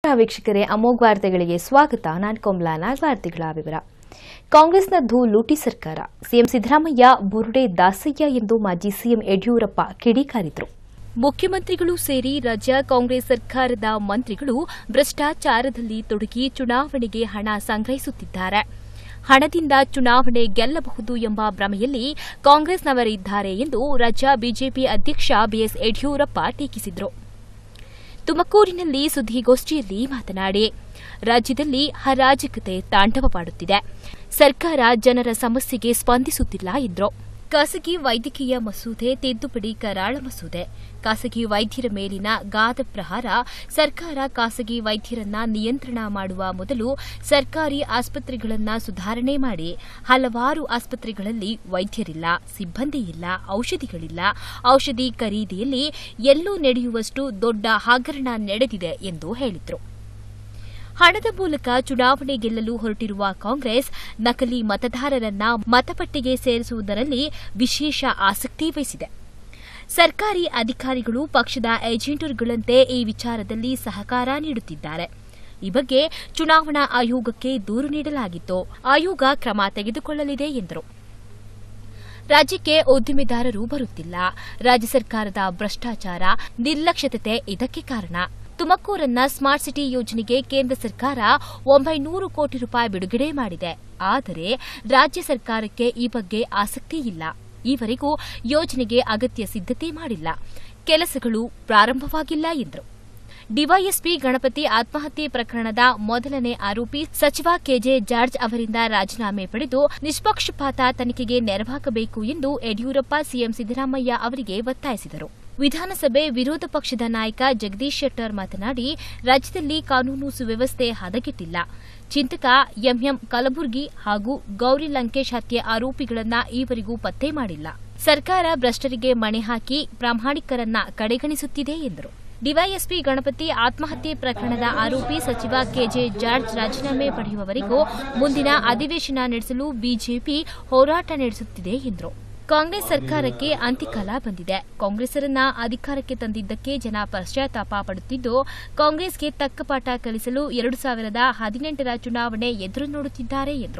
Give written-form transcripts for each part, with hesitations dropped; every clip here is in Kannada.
ನಮಸ್ಕಾರ ವೀಕ್ಷಕರೇ, ಅಮೋಘ ವಾರ್ತೆಗಳಿಗೆ ಸ್ವಾಗತ. ನಾನು ಕೋಮಲಾನ. ವಾರ್ತೆಗಳ ವಿವರ. ಕಾಂಗ್ರೆಸ್ನದ್ದು ಲೂಟಿ ಸರ್ಕಾರ. ಸಿಎಂ ಸಿದ್ದರಾಮಯ್ಯ ಬುರುಡೆ ದಾಸಯ್ಯ ಎಂದು ಮಾಜಿ ಸಿಎಂ ಯಡಿಯೂರಪ್ಪ ಕಿಡಿಕಾರಿದರು. ಮುಖ್ಯಮಂತ್ರಿಗಳು ಸೇರಿ ರಾಜ್ಯ ಕಾಂಗ್ರೆಸ್ ಸರ್ಕಾರದ ಮಂತ್ರಿಗಳು ಭ್ರಷ್ಟಾಚಾರದಲ್ಲಿ ತೊಡಗಿ ಚುನಾವಣೆಗೆ ಹಣ ಸಂಗ್ರಹಿಸುತ್ತಿದ್ದಾರೆ. ಹಣದಿಂದ ಚುನಾವಣೆ ಗೆಲ್ಲಬಹುದು ಎಂಬ ಭ್ರಮೆಯಲ್ಲಿ ಕಾಂಗ್ರೆಸ್ನವರಿದ್ದಾರೆ ಎಂದು ರಾಜ್ಯ ಬಿಜೆಪಿ ಅಧ್ಯಕ್ಷ ಬಿಎಸ್ ಯಡಿಯೂರಪ್ಪ ಟೀಕಿಸಿದರು. ತುಮಕೂರಿನಲ್ಲಿ ಸುದ್ದಿಗೋಷ್ಠಿಯಲ್ಲಿ ಮಾತನಾಡಿ, ರಾಜ್ಯದಲ್ಲಿ ಅರಾಜಕತೆ ತಾಂಡವವಾಡುತ್ತಿದೆ. ಸರ್ಕಾರ ಜನರ ಸಮಸ್ಯೆಗೆ ಸ್ಪಂದಿಸುತ್ತಿಲ್ಲ ಎಂದರು. ಖಾಸಗಿ ವೈದ್ಯಕೀಯ ಮಸೂದೆ ತಿದ್ದುಪಡಿ ಕರಾಳ ಮಸೂದೆ, ಖಾಸಗಿ ವೈದ್ಯರ ಮೇಲಿನ ಗಾದ ಪ್ರಹಾರ. ಸರ್ಕಾರ ಖಾಸಗಿ ವೈದ್ಯರನ್ನ ನಿಯಂತ್ರಣ ಮಾಡುವ ಮೊದಲು ಸರ್ಕಾರಿ ಆಸ್ಪತ್ರೆಗಳನ್ನು ಸುಧಾರಣೆ ಮಾಡಿ. ಹಲವಾರು ಆಸ್ಪತ್ರೆಗಳಲ್ಲಿ ವೈದ್ಯರಿಲ್ಲ, ಸಿಬ್ಬಂದಿ ಇಲ್ಲ, ಔಷಧಿಗಳಿಲ್ಲ. ಔಷಧಿ ಖರೀದಿಯಲ್ಲಿ ಎಲ್ಲೂ ನಡೆಯುವಷ್ಟು ದೊಡ್ಡ ಹಗರಣ ನಡೆದಿದೆ ಎಂದು ಹೇಳಿದರು. ಹಣದ ಮೂಲಕ ಚುನಾವಣೆ ಗೆಲ್ಲಲು ಹೊರಟಿರುವ ಕಾಂಗ್ರೆಸ್ ನಕಲಿ ಮತದಾರರನ್ನ ಮತಪಟ್ಟಿಗೆ ಸೇರಿಸುವುದರಲ್ಲಿ ವಿಶೇಷ ಆಸಕ್ತಿ ವಹಿಸಿದೆ. ಸರ್ಕಾರಿ ಅಧಿಕಾರಿಗಳು ಪಕ್ಷದ ಏಜೆಂಟರುಗಳಂತೆ ಈ ವಿಚಾರದಲ್ಲಿ ಸಹಕಾರ ನೀಡುತ್ತಿದ್ದಾರೆ. ಈ ಬಗ್ಗೆ ಚುನಾವಣಾ ಆಯೋಗಕ್ಕೆ ದೂರು ನೀಡಲಾಗಿತ್ತು. ಆಯೋಗ ಕ್ರಮ ತೆಗೆದುಕೊಳ್ಳಲಿದೆ ಎಂದರು. ರಾಜ್ಯಕ್ಕೆ ಉದ್ದಿಮೆದಾರರು ಬರುತ್ತಿಲ್ಲ. ರಾಜ್ಯ ಸರ್ಕಾರದ ಭ್ರಷ್ಟಾಚಾರ, ನಿರ್ಲಕ್ಷ್ಯತೆ ಇದಕ್ಕೆ ಕಾರಣ. ತುಮಕೂರನ್ನ ಸ್ಮಾರ್ಟ್ ಸಿಟಿ ಯೋಜನೆಗೆ ಕೇಂದ್ರ ಸರ್ಕಾರ 900 ಕೋಟಿ ರೂಪಾಯಿ ಬಿಡುಗಡೆ ಮಾಡಿದೆ. ಆದರೆ ರಾಜ್ಯ ಸರ್ಕಾರಕ್ಕೆ ಈ ಬಗ್ಗೆ ಆಸಕ್ತಿ ಇಲ್ಲ. ಈವರೆಗೂ ಯೋಜನೆಗೆ ಅಗತ್ಯ ಸಿದ್ದತೆ ಮಾಡಿಲ್ಲ. ಕೆಲಸಗಳು ಪ್ರಾರಂಭವಾಗಿಲ್ಲ ಎಂದರು. ಡಿವೈಎಸ್ಪಿ ಗಣಪತಿ ಆತ್ಮಹತ್ಯೆ ಪ್ರಕರಣದ ಮೊದಲನೇ ಆರೋಪಿ ಸಚಿವ ಕೆಜೆ ಜಾರ್ಜ್ ಅವರಿಂದ ರಾಜೀನಾಮೆ ಪಡೆದು ನಿಷ್ಪಕ್ಷಪಾತ ತನಿಖೆಗೆ ನೆರವಾಗಬೇಕು ಎಂದು ಯಡಿಯೂರಪ್ಪ ಸಿಎಂ ಸಿದ್ದರಾಮಯ್ಯ ಅವರಿಗೆ ಒತ್ತಾಯಿಸಿದರು. ವಿಧಾನಸಭೆ ವಿರೋಧ ಪಕ್ಷದ ನಾಯಕ ಜಗದೀಶ್ ಶೆಟ್ಟರ್ ಮಾತನಾಡಿ, ರಾಜ್ಯದಲ್ಲಿ ಕಾನೂನು ಸುವ್ಯವಸ್ಥೆ ಹದಗೆಟ್ಟಿಲ್ಲ. ಚಿಂತಕ ಎಂಎಂ ಕಲಬುರ್ಗಿ ಹಾಗೂ ಗೌರಿ ಲಂಕೇಶ್ ಹತ್ಯೆ ಆರೋಪಿಗಳನ್ನು ಈವರೆಗೂ ಪತ್ತೆ ಮಾಡಿಲ್ಲ. ಸರ್ಕಾರ ಭ್ರಷ್ಟರಿಗೆ ಮಣೆ ಹಾಕಿ ಪ್ರಾಮಾಣಿಕರನ್ನ ಕಡೆಗಣಿಸುತ್ತಿದೆ ಎಂದರು. ಡಿವೈಎಸ್ಪಿ ಗಣಪತಿ ಆತ್ಮಹತ್ಯೆ ಪ್ರಕರಣದ ಆರೋಪಿ ಸಚಿವ ಕೆಜೆ ಜಾರ್ಜ್ ರಾಜೀನಾಮೆ ಪಡೆಯುವವರೆಗೂ ಮುಂದಿನ ಅಧಿವೇಶನ ನಡೆಸಲು ಬಿಜೆಪಿ ಹೋರಾಟ ನಡೆಸುತ್ತಿದೆ ಎಂದರು. ಕಾಂಗ್ರೆಸ್ ಸರ್ಕಾರಕ್ಕೆ ಅಂತ್ಯಕಾಲ ಬಂದಿದೆ. ಕಾಂಗ್ರೆಸ್ಸರನ್ನ ಅಧಿಕಾರಕ್ಕೆ ತಂದಿದ್ದಕ್ಕೆ ಜನ ಪಶ್ಚಾತ್ತಾಪ ಪಡುತ್ತಿದ್ದು, ಕಾಂಗ್ರೆಸ್ಗೆ ತಕ್ಕ ಪಾಠ ಕಲಿಸಲು 2018ರ ಚುನಾವಣೆ ಎದುರು ನೋಡುತ್ತಿದ್ದಾರೆ ಎಂದರು.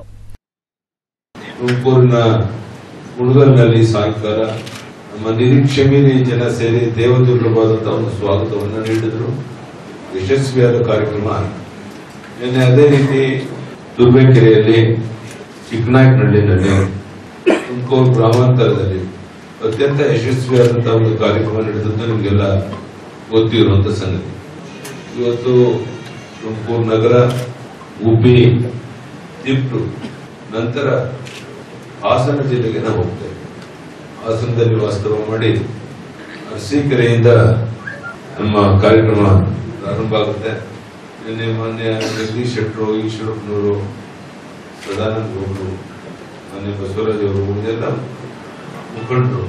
ತುಮಕೂರಿನ ಹುಡುಗರಿನಲ್ಲಿ ಸಾಯಂಕಾಲ ನಮ್ಮ ನಿರೀಕ್ಷೆ ಮೀರಿ ಜನ ಸೇರಿ ದೇವದುರ್ಗವಾದಂತಹ ಒಂದು ಸ್ವಾಗತವನ್ನು ನೀಡಿದ್ರು. ಯಶಸ್ವಿಯಾದ ಕಾರ್ಯಕ್ರಮ ಆಯಿತು. ನಿನ್ನೆ ಅದೇ ರೀತಿ ದುರ್ಬೇಕೆರೆಯಲ್ಲಿ, ಚಿಕ್ಕನಾಯಕನಹಳ್ಳಿನಲ್ಲಿ, ತುಮಕೂರು ಗ್ರಾಮಾಂತರದಲ್ಲಿ ಅತ್ಯಂತ ಯಶಸ್ವಿಯಾದಂತಹ ಒಂದು ಕಾರ್ಯಕ್ರಮ ನಡೆದದ್ದು ನಿಮಗೆಲ್ಲ ಗೊತ್ತಿರುವಂತಹ ಸಂಗತಿ. ಇವತ್ತು ತುಮಕೂರು ನಗರ, ಉಬ್ಬಿ, ತಿಪ್ಟು, ನಂತರ ಹಾಸನ ಜಿಲ್ಲೆಗೆ ನಾವು ಹೋಗ್ತೇವೆ. ಹಾಸನದಲ್ಲಿ ವಾಸ್ತವ ಮಾಡಿ ಅರಸೀಕೆರೆಯಿಂದ ನಮ್ಮ ಕಾರ್ಯಕ್ರಮ ಪ್ರಾರಂಭ ಆಗುತ್ತೆ. ನಿನ್ನೆ ಮಾನ್ಯ ಜಗದೀಶ್ ಶೆಟ್ಟರು, ಈಶ್ವರಪ್ಪನವರು, ಸದಾನಂದ ಗೌಡರು, ಮಾನ್ಯ ಬಸವರಾಜ್ ಅವರು, ಇದೆಲ್ಲ ಮುಖಂಡರು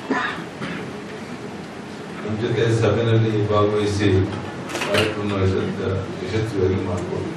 ನಮ್ಮ ಜೊತೆ ಸಭೆಯಲ್ಲಿ ಭಾಗವಹಿಸಿ ಕಾರ್ಯಕ್ರಮ ಯಶಸ್ವಿಯಾಗಿ ಮಾಡಿಕೊಂಡು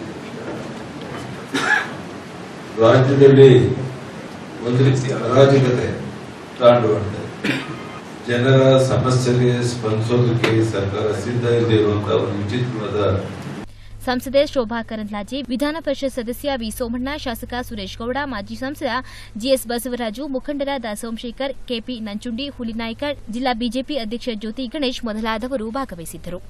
ರಾಜ್ಯದಲ್ಲಿ ಒಂದು ರೀತಿಯ ಅರಾಜಕತೆ ತಾಂಡವಾಡ್ತದೆ. ಜನರ ಸಮಸ್ಯೆಗೆ ಸ್ಪಂದಿಸೋದಕ್ಕೆ ಸರ್ಕಾರ ಸಿದ್ಧ ಇಲ್ಲದೆ ಇರುವಂತಹ ಒಂದು ವಿಚಿತ್ರವಾದ. ಸಂಸದೆ ಶೋಭಾ ಕರಂದ್ಲಾಜೆ, ವಿಧಾನ ಪರಿಷತ್ ಸದಸ್ಯ ವಿ ಸೋಮಣ್ಣ, ಶಾಸಕ ಸುರೇಶ್ ಗೌಡ, ಮಾಜಿ ಸಂಸದ ಜಿಎಸ್ ಬಸವರಾಜು, ಮುಖಂಡರಾದ ಸೋಮಶೇಖರ್, ಕೆಪಿ ನಂಚುಂಡಿ, ಹುಲಿನಾಯ್ಕ, ಜಿಲ್ಲಾ ಬಿಜೆಪಿ ಅಧ್ಯಕ್ಷ ಜ್ಯೋತಿ ಗಣೇಶ್ ಮೊದಲಾದವರು ಭಾಗವಹಿಸಿದ್ದರು.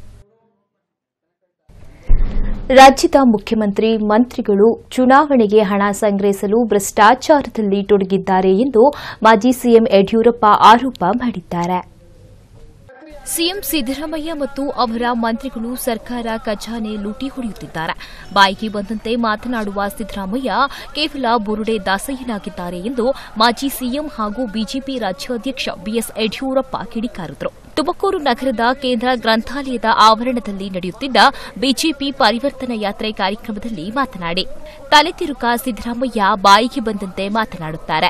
ರಾಜ್ಯದ ಮುಖ್ಯಮಂತ್ರಿ ಮಂತ್ರಿಗಳು ಚುನಾವಣೆಗೆ ಹಣ ಸಂಗ್ರಹಿಸಲು ಭ್ರಷ್ಟಾಚಾರದಲ್ಲಿ ತೊಡಗಿದ್ದಾರೆ ಎಂದು ಮಾಜಿ ಸಿಎಂ ಯಡಿಯೂರಪ್ಪ ಆರೋಪ ಮಾಡಿದ್ದಾರೆ. ಸಿಎಂ ಸಿದ್ದರಾಮಯ್ಯ ಮತ್ತು ಅವರ ಮಂತ್ರಿಗಳು ಸರ್ಕಾರ ಖಜಾನೆ ಲೂಟಿ ಹೊಡೆಯುತ್ತಿದ್ದಾರೆ. ಬಾಯಿಗೆ ಬಂದಂತೆ ಮಾತನಾಡುವ ಸಿದ್ದರಾಮಯ್ಯ ಕೇವಲ ಬುರುಡೆ ದಾಸಯ್ಯನಾಗಿದ್ದಾರೆ ಎಂದು ಮಾಜಿ ಸಿಎಂ ಹಾಗೂ ಬಿಜೆಪಿ ರಾಜ್ಯಾಧ್ಯಕ್ಷ ಬಿಎಸ್ ಯಡಿಯೂರಪ್ಪ ಕಿಡಿಕಾರಿದರು. ತುಮಕೂರು ನಗರದ ಕೇಂದ್ರ ಗ್ರಂಥಾಲಯದ ಆವರಣದಲ್ಲಿ ನಡೆಯುತ್ತಿದ್ದ ಬಿಜೆಪಿ ಪರಿವರ್ತನಾ ಯಾತ್ರೆ ಕಾರ್ಯಕ್ರಮದಲ್ಲಿ ಮಾತನಾಡಿ, ತಲೆ ತಿರುಕ ಸಿದ್ದರಾಮಯ್ಯ ಬಾಯಿಗೆ ಬಂದಂತೆ ಮಾತನಾಡುತ್ತಾರೆ.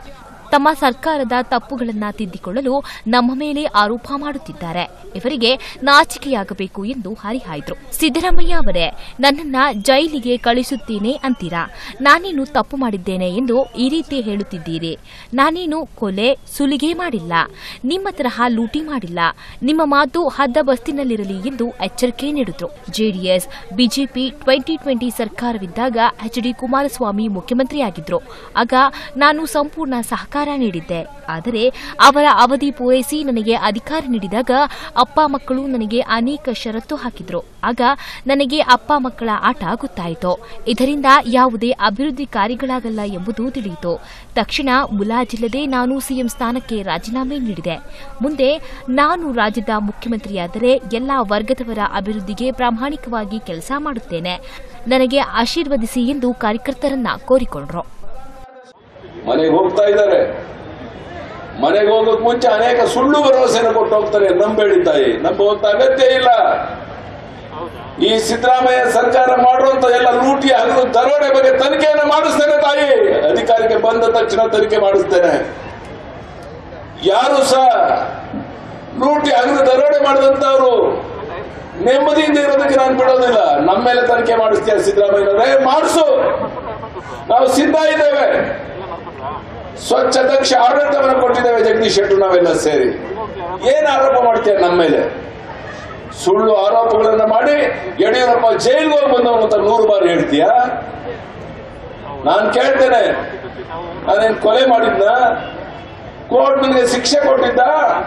ತಮ್ಮ ಸರ್ಕಾರದ ತಪ್ಪುಗಳನ್ನು ತಿದ್ದಿಕೊಳ್ಳಲು ನಮ್ಮ ಮೇಲೆ ಆರೋಪ ಮಾಡುತ್ತಿದ್ದಾರೆ. ಇವರಿಗೆ ನಾಚಿಕೆಯಾಗಬೇಕು ಎಂದು ಹರಿಹಾಯ್ದರು. ಸಿದ್ದರಾಮಯ್ಯ ಅವರೇ, ನನ್ನನ್ನ ಜೈಲಿಗೆ ಕಳಿಸುತ್ತೇನೆ ಅಂತೀರಾ? ನಾನೇನು ತಪ್ಪು ಮಾಡಿದ್ದೇನೆ ಎಂದು ಈ ರೀತಿ ಹೇಳುತ್ತಿದ್ದೀರಿ? ನಾನೇನು ಕೊಲೆ ಸುಲಿಗೆ ಮಾಡಿಲ್ಲ, ನಿಮ್ಮ ತರಹ ಲೂಟಿ ಮಾಡಿಲ್ಲ. ನಿಮ್ಮ ಮಾತು ಹದ್ದ ಬಸ್ತಿನಲ್ಲಿರಲಿ ಎಂದು ಎಚ್ಚರಿಕೆ ನೀಡಿದ್ರು. ಜೆಡಿಎಸ್ ಬಿಜೆಪಿ 2020 ಸರ್ಕಾರವಿದ್ದಾಗ ಎಚ್.ಡಿ. ಕುಮಾರಸ್ವಾಮಿ ಮುಖ್ಯಮಂತ್ರಿಯಾಗಿದ್ರು. ಆಗ ನಾನು ಸಂಪೂರ್ಣ ಸಹಕಾರ ನೀಡಿದ್ದೆ. ಆದರೆ ಅವರ ಅವಧಿ ಪೂರೈಸಿ ನನಗೆ ಅಧಿಕಾರ ನೀಡಿದಾಗ ಅಪ್ಪ ಮಕ್ಕಳು ನನಗೆ ಅನೇಕ ಷರತ್ತು ಹಾಕಿದ್ರು. ಆಗ ನನಗೆ ಅಪ್ಪ ಮಕ್ಕಳ ಆಟ ಗೊತ್ತಾಯಿತು. ಇದರಿಂದ ಯಾವುದೇ ಅಭಿವೃದ್ಧಿ ಕಾರ್ಯಗಳಾಗಲ್ಲ ಎಂಬುದು ತಿಳಿಯಿತು. ತಕ್ಷಣ ಮುಲಾಜಿಲ್ಲದೆ ನಾನು ಸಿಎಂ ಸ್ಥಾನಕ್ಕೆ ರಾಜೀನಾಮೆ ನೀಡಿದೆ. ಮುಂದೆ ನಾನು ರಾಜ್ಯದ ಮುಖ್ಯಮಂತ್ರಿಯಾದರೆ ಎಲ್ಲಾ ವರ್ಗದವರ ಅಭಿವೃದ್ಧಿಗೆ ಪ್ರಾಮಾಣಿಕವಾಗಿ ಕೆಲಸ ಮಾಡುತ್ತೇನೆ. ನನಗೆ ಆಶೀರ್ವದಿಸಿ ಎಂದು ಕಾರ್ಯಕರ್ತರನ್ನ ಕೋರಿಕೊಂಡ್ರು. ಮನೆಗೆ ಹೋಗ್ತಾ ಇದ್ದಾರೆ. ಮನೆಗೆ ಹೋಗೋಕ್ ಮುಂಚೆ ಅನೇಕ ಸುಳ್ಳು ಭರವಸೆನ ಕೊಟ್ಟು ಹೋಗ್ತಾರೆ. ನಂಬೇಡಿ ತಾಯಿ, ನಂಬುವಂತ ಅಗತ್ಯ ಇಲ್ಲ. ಈ ಸಿದ್ದರಾಮಯ್ಯ ಸರ್ಕಾರ ಮಾಡುವಂತ ಎಲ್ಲ ಲೂಟಿ ಹಗಲು ದರೋಡೆ ಬಗ್ಗೆ ತನಿಖೆಯನ್ನು ಮಾಡಿಸ್ತೇನೆ ತಾಯಿ. ಅಧಿಕಾರಕ್ಕೆ ಬಂದ ತಕ್ಷಣ ತನಿಖೆ ಮಾಡಿಸ್ತೇನೆ. ಯಾರು ಸಹ ಲೂಟಿ ಹಗಲು ದರೋಡೆ ಮಾಡಿದಂತವರು ನೆಮ್ಮದಿಯಿಂದ ಇರೋದಕ್ಕೆ ನಾನು ಬಿಡೋದಿಲ್ಲ. ನಮ್ಮ ಮೇಲೆ ತನಿಖೆ ಮಾಡಿಸ್ತೀಯ ಸಿದ್ದರಾಮಯ್ಯನವರೇ, ಮಾಡಿಸು, ನಾವು ಸಿದ್ಧ ಇದ್ದೇವೆ. ಸ್ವಚ್ಛ ದಕ್ಷ ಆಡಳಿತವನ್ನು ಕೊಟ್ಟಿದ್ದೇವೆ ಜಗದೀಶ್ ಶೆಟ್ಟರ್ ನಾವೆಲ್ಲ ಸೇರಿ. ಏನ್ ಆರೋಪ ಮಾಡ್ತೀಯ ನಮ್ಮ ಮೇಲೆ? ಸುಳ್ಳು ಆರೋಪಗಳನ್ನ ಮಾಡಿ ಯಡಿಯೂರಪ್ಪ ಜೈಲ್ಗೆ ಹೋಗಿ ಬಂದವನು ಅಂತ 100 ಬಾರಿ ಹೇಳ್ತೀಯ? ನಾನು ಕೇಳ್ತೇನೆ, ನಾನೇನ್ ಕೊಲೆ ಮಾಡಿದ್ನ? ಕೋರ್ಟ್ ನನಗೆ ಶಿಕ್ಷೆ ಕೊಟ್ಟಿದ್ದ?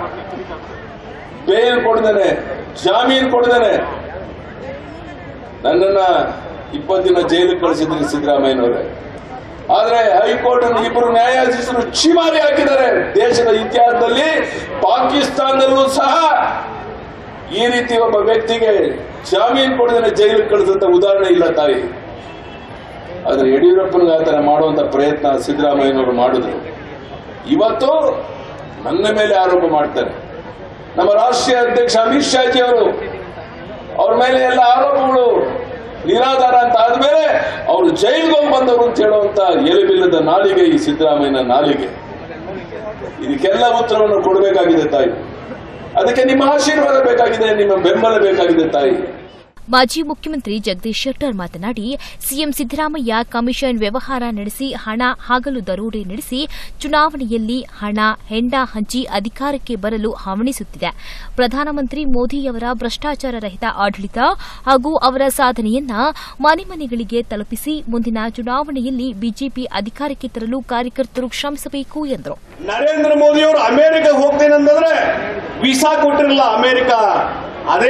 ಬೇಲ್ ಕೊಡ್ದೇನೆ, ಜಾಮೀನು ಕೊಡ್ದೇನೆ ನನ್ನನ್ನ 20 ದಿನ ಜೈಲಿಗೆ ಕಳಿಸಿದ್ರಿ ಸಿದ್ದರಾಮಯ್ಯನವರೇ. ಆದ್ರೆ ಹೈಕೋರ್ಟ್ ಇಬ್ಬರು ನ್ಯಾಯಾಧೀಶರು ಛಿಮಾರಿ ಹಾಕಿದ್ದಾರೆ. ದೇಶದ ಇತಿಹಾಸದಲ್ಲಿ ಪಾಕಿಸ್ತಾನದಲ್ಲೂ ಸಹ ಈ ರೀತಿ ಒಬ್ಬ ವ್ಯಕ್ತಿಗೆ ಜಾಮೀನು ಕೊಡದೇನೆ ಜೈಲಿಗೆ ಕಳಿಸಂತ ಉದಾಹರಣೆ ಇಲ್ಲ ತಾಯಿ. ಆದ್ರೆ ಯಡಿಯೂರಪ್ಪನಿಗೆ ಆತರ ಮಾಡುವಂತ ಪ್ರಯತ್ನ ಸಿದ್ದರಾಮಯ್ಯನವರು ಮಾಡಿದ್ರು. ಇವತ್ತು ನನ್ನ ಮೇಲೆ ಆರೋಪ ಮಾಡ್ತಾರೆ. ನಮ್ಮ ರಾಷ್ಟ್ರೀಯ ಅಧ್ಯಕ್ಷ ಅಮಿತ್ ಶಾಜಿ ಅವರು ಅವ್ರ ಮೇಲೆ ಎಲ್ಲ ಆರೋಪಗಳು ನಿರಾಧಾರ ಅಂತ ಆದ್ಮೇಲೆ ಅವರು ಜೈಲ್ಗೆ ಹೋಗಿ ಬಂದವರು ಅಂತ ಹೇಳುವಂತ ಎಲೆಬಿಲ್ಲದ ನಾಲಿಗೆ ಈ ಸಿದ್ದರಾಮಯ್ಯನ ನಾಲಿಗೆ. ಇದಕ್ಕೆಲ್ಲ ಉತ್ತರವನ್ನು ಕೊಡಬೇಕಾಗಿದೆ ತಾಯಿ. ಅದಕ್ಕೆ ನಿಮ್ಮ ಆಶೀರ್ವಾದ ಬೇಕಾಗಿದೆ, ನಿಮ್ಮ ಬೆಂಬಲ ಬೇಕಾಗಿದೆ ತಾಯಿ. ಮಾಜಿ ಮುಖ್ಯಮಂತ್ರಿ ಜಗದೀಶ್ ಶೆಟ್ಟರ್ ಮಾತನಾಡಿ, ಸಿಎಂ ಸಿದ್ದರಾಮಯ್ಯ ಕಮಿಷನ್ ವ್ಯವಹಾರ ನಡೆಸಿ ಹಣ ಹಗಲು ದರೋಡೆ ನಡೆಸಿ ಚುನಾವಣೆಯಲ್ಲಿ ಹಣ ಹೆಂಡ ಹಂಚಿ ಅಧಿಕಾರಕ್ಕೆ ಬರಲು ಹವಣಿಸುತ್ತಿದೆ. ಪ್ರಧಾನಮಂತ್ರಿ ಮೋದಿಯವರ ಭ್ರಷ್ಟಾಚಾರ ರಹಿತ ಆಡಳಿತ ಹಾಗೂ ಅವರ ಸಾಧನೆಯನ್ನ ಮನೆ ಮನೆಗಳಿಗೆ ತಲುಪಿಸಿ ಮುಂದಿನ ಚುನಾವಣೆಯಲ್ಲಿ ಬಿಜೆಪಿ ಅಧಿಕಾರಕ್ಕೆ ತರಲು ಕಾರ್ಯಕರ್ತರು ಶ್ರಮಿಸಬೇಕು ಎಂದರು. ನರೇಂದ್ರ ಮೋದಿಯವರು ಅಮೆರಿಕಕ್ಕೆ ಹೋಗ್ತೇನೆಂದ್ರೆ ವೀಸಾ ಕೊಟ್ಟಿರಲಿಲ್ಲ ಅಮೆರಿಕ. ಅದೇ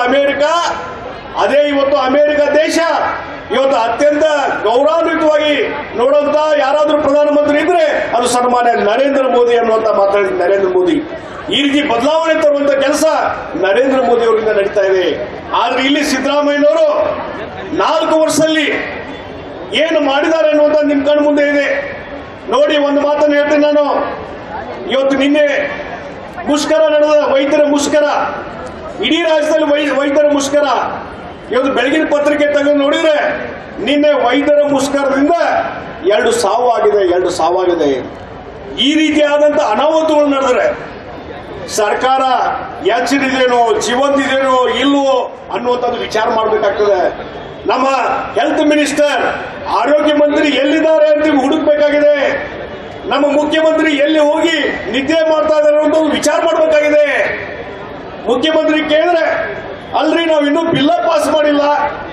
ಇವತ್ತು ಅಮೆರಿಕ ದೇಶ ಇವತ್ತು ಅತ್ಯಂತ ಗೌರವಾನ್ವಿತವಾಗಿ ನೋಡುವಂತ ಯಾರಾದ್ರೂ ಪ್ರಧಾನಮಂತ್ರಿ ಇದ್ರೆ ಅದು ಸನ್ಮಾನ್ಯ ನರೇಂದ್ರ ಮೋದಿ ಅನ್ನುವಂತ ಮಾತಾಡಿದ ನರೇಂದ್ರ ಮೋದಿ. ಈ ರೀತಿ ಬದಲಾವಣೆ ತರುವಂತ ಕೆಲಸ ನರೇಂದ್ರ ಮೋದಿ ಅವರಿಂದ ನಡೀತಾ ಇದೆ. ಆದ್ರೆ ಇಲ್ಲಿ ಸಿದ್ದರಾಮಯ್ಯನವರು 4 ವರ್ಷದಲ್ಲಿ ಏನು ಮಾಡಿದ್ದಾರೆ ಅನ್ನುವಂತ ನಿಮ್ ಕಣ್ಣು ಮುಂದೆ ಇದೆ ನೋಡಿ. ಒಂದು ಮಾತನ್ನು ಹೇಳ್ತೀನಿ ನಾನು. ಇವತ್ತು ನಿನ್ನೆ ಮುಷ್ಕರ ನಡೆದ, ವೈದ್ಯರ ಮುಷ್ಕರ, ಇಡೀ ರಾಜ್ಯದಲ್ಲಿ ವೈದ್ಯರ ಮುಷ್ಕರ. ಇವತ್ತು ಬೆಳಗಿನ ಪತ್ರಿಕೆ ತೆಗೆದು ನೋಡಿದ್ರೆ ನಿನ್ನೆ ವೈದ್ಯರ ಮುಷ್ಕರದಿಂದ 2 ಸಾವಾಗಿದೆ. ಈ ರೀತಿಯಾದಂತ ಅನಾಹುತಗಳು ನಡೆದ್ರೆ ಸರ್ಕಾರ ಎಚ್ಚರಿದೇನೋ ಜೀವಂತಿದೇನೋ ಇಲ್ವೋ ಅನ್ನುವಂಥದ್ದು ವಿಚಾರ ಮಾಡಬೇಕಾಗ್ತದೆ. ನಮ್ಮ ಹೆಲ್ತ್ ಮಿನಿಸ್ಟರ್, ಆರೋಗ್ಯ ಮಂತ್ರಿ ಎಲ್ಲಿದ್ದಾರೆ ಅಂತ ಹುಡುಕ್ಬೇಕಾಗಿದೆ. ನಮ್ಮ ಮುಖ್ಯಮಂತ್ರಿ ಎಲ್ಲಿ ಹೋಗಿ ನಿದ್ದೆ ಮಾಡ್ತಾ ಇದ್ದಾರೆ ಅಂತ ವಿಚಾರ ಮಾಡಬೇಕಾಗಿದೆ. ಮುಖ್ಯಮಂತ್ರಿ ಕೇಳಿದ್ರೆ ಅಲ್ರಿ ನಾವು ಇನ್ನೂ ಬಿಲ್ ಪಾಸ್ ಮಾಡಿಲ್ಲ,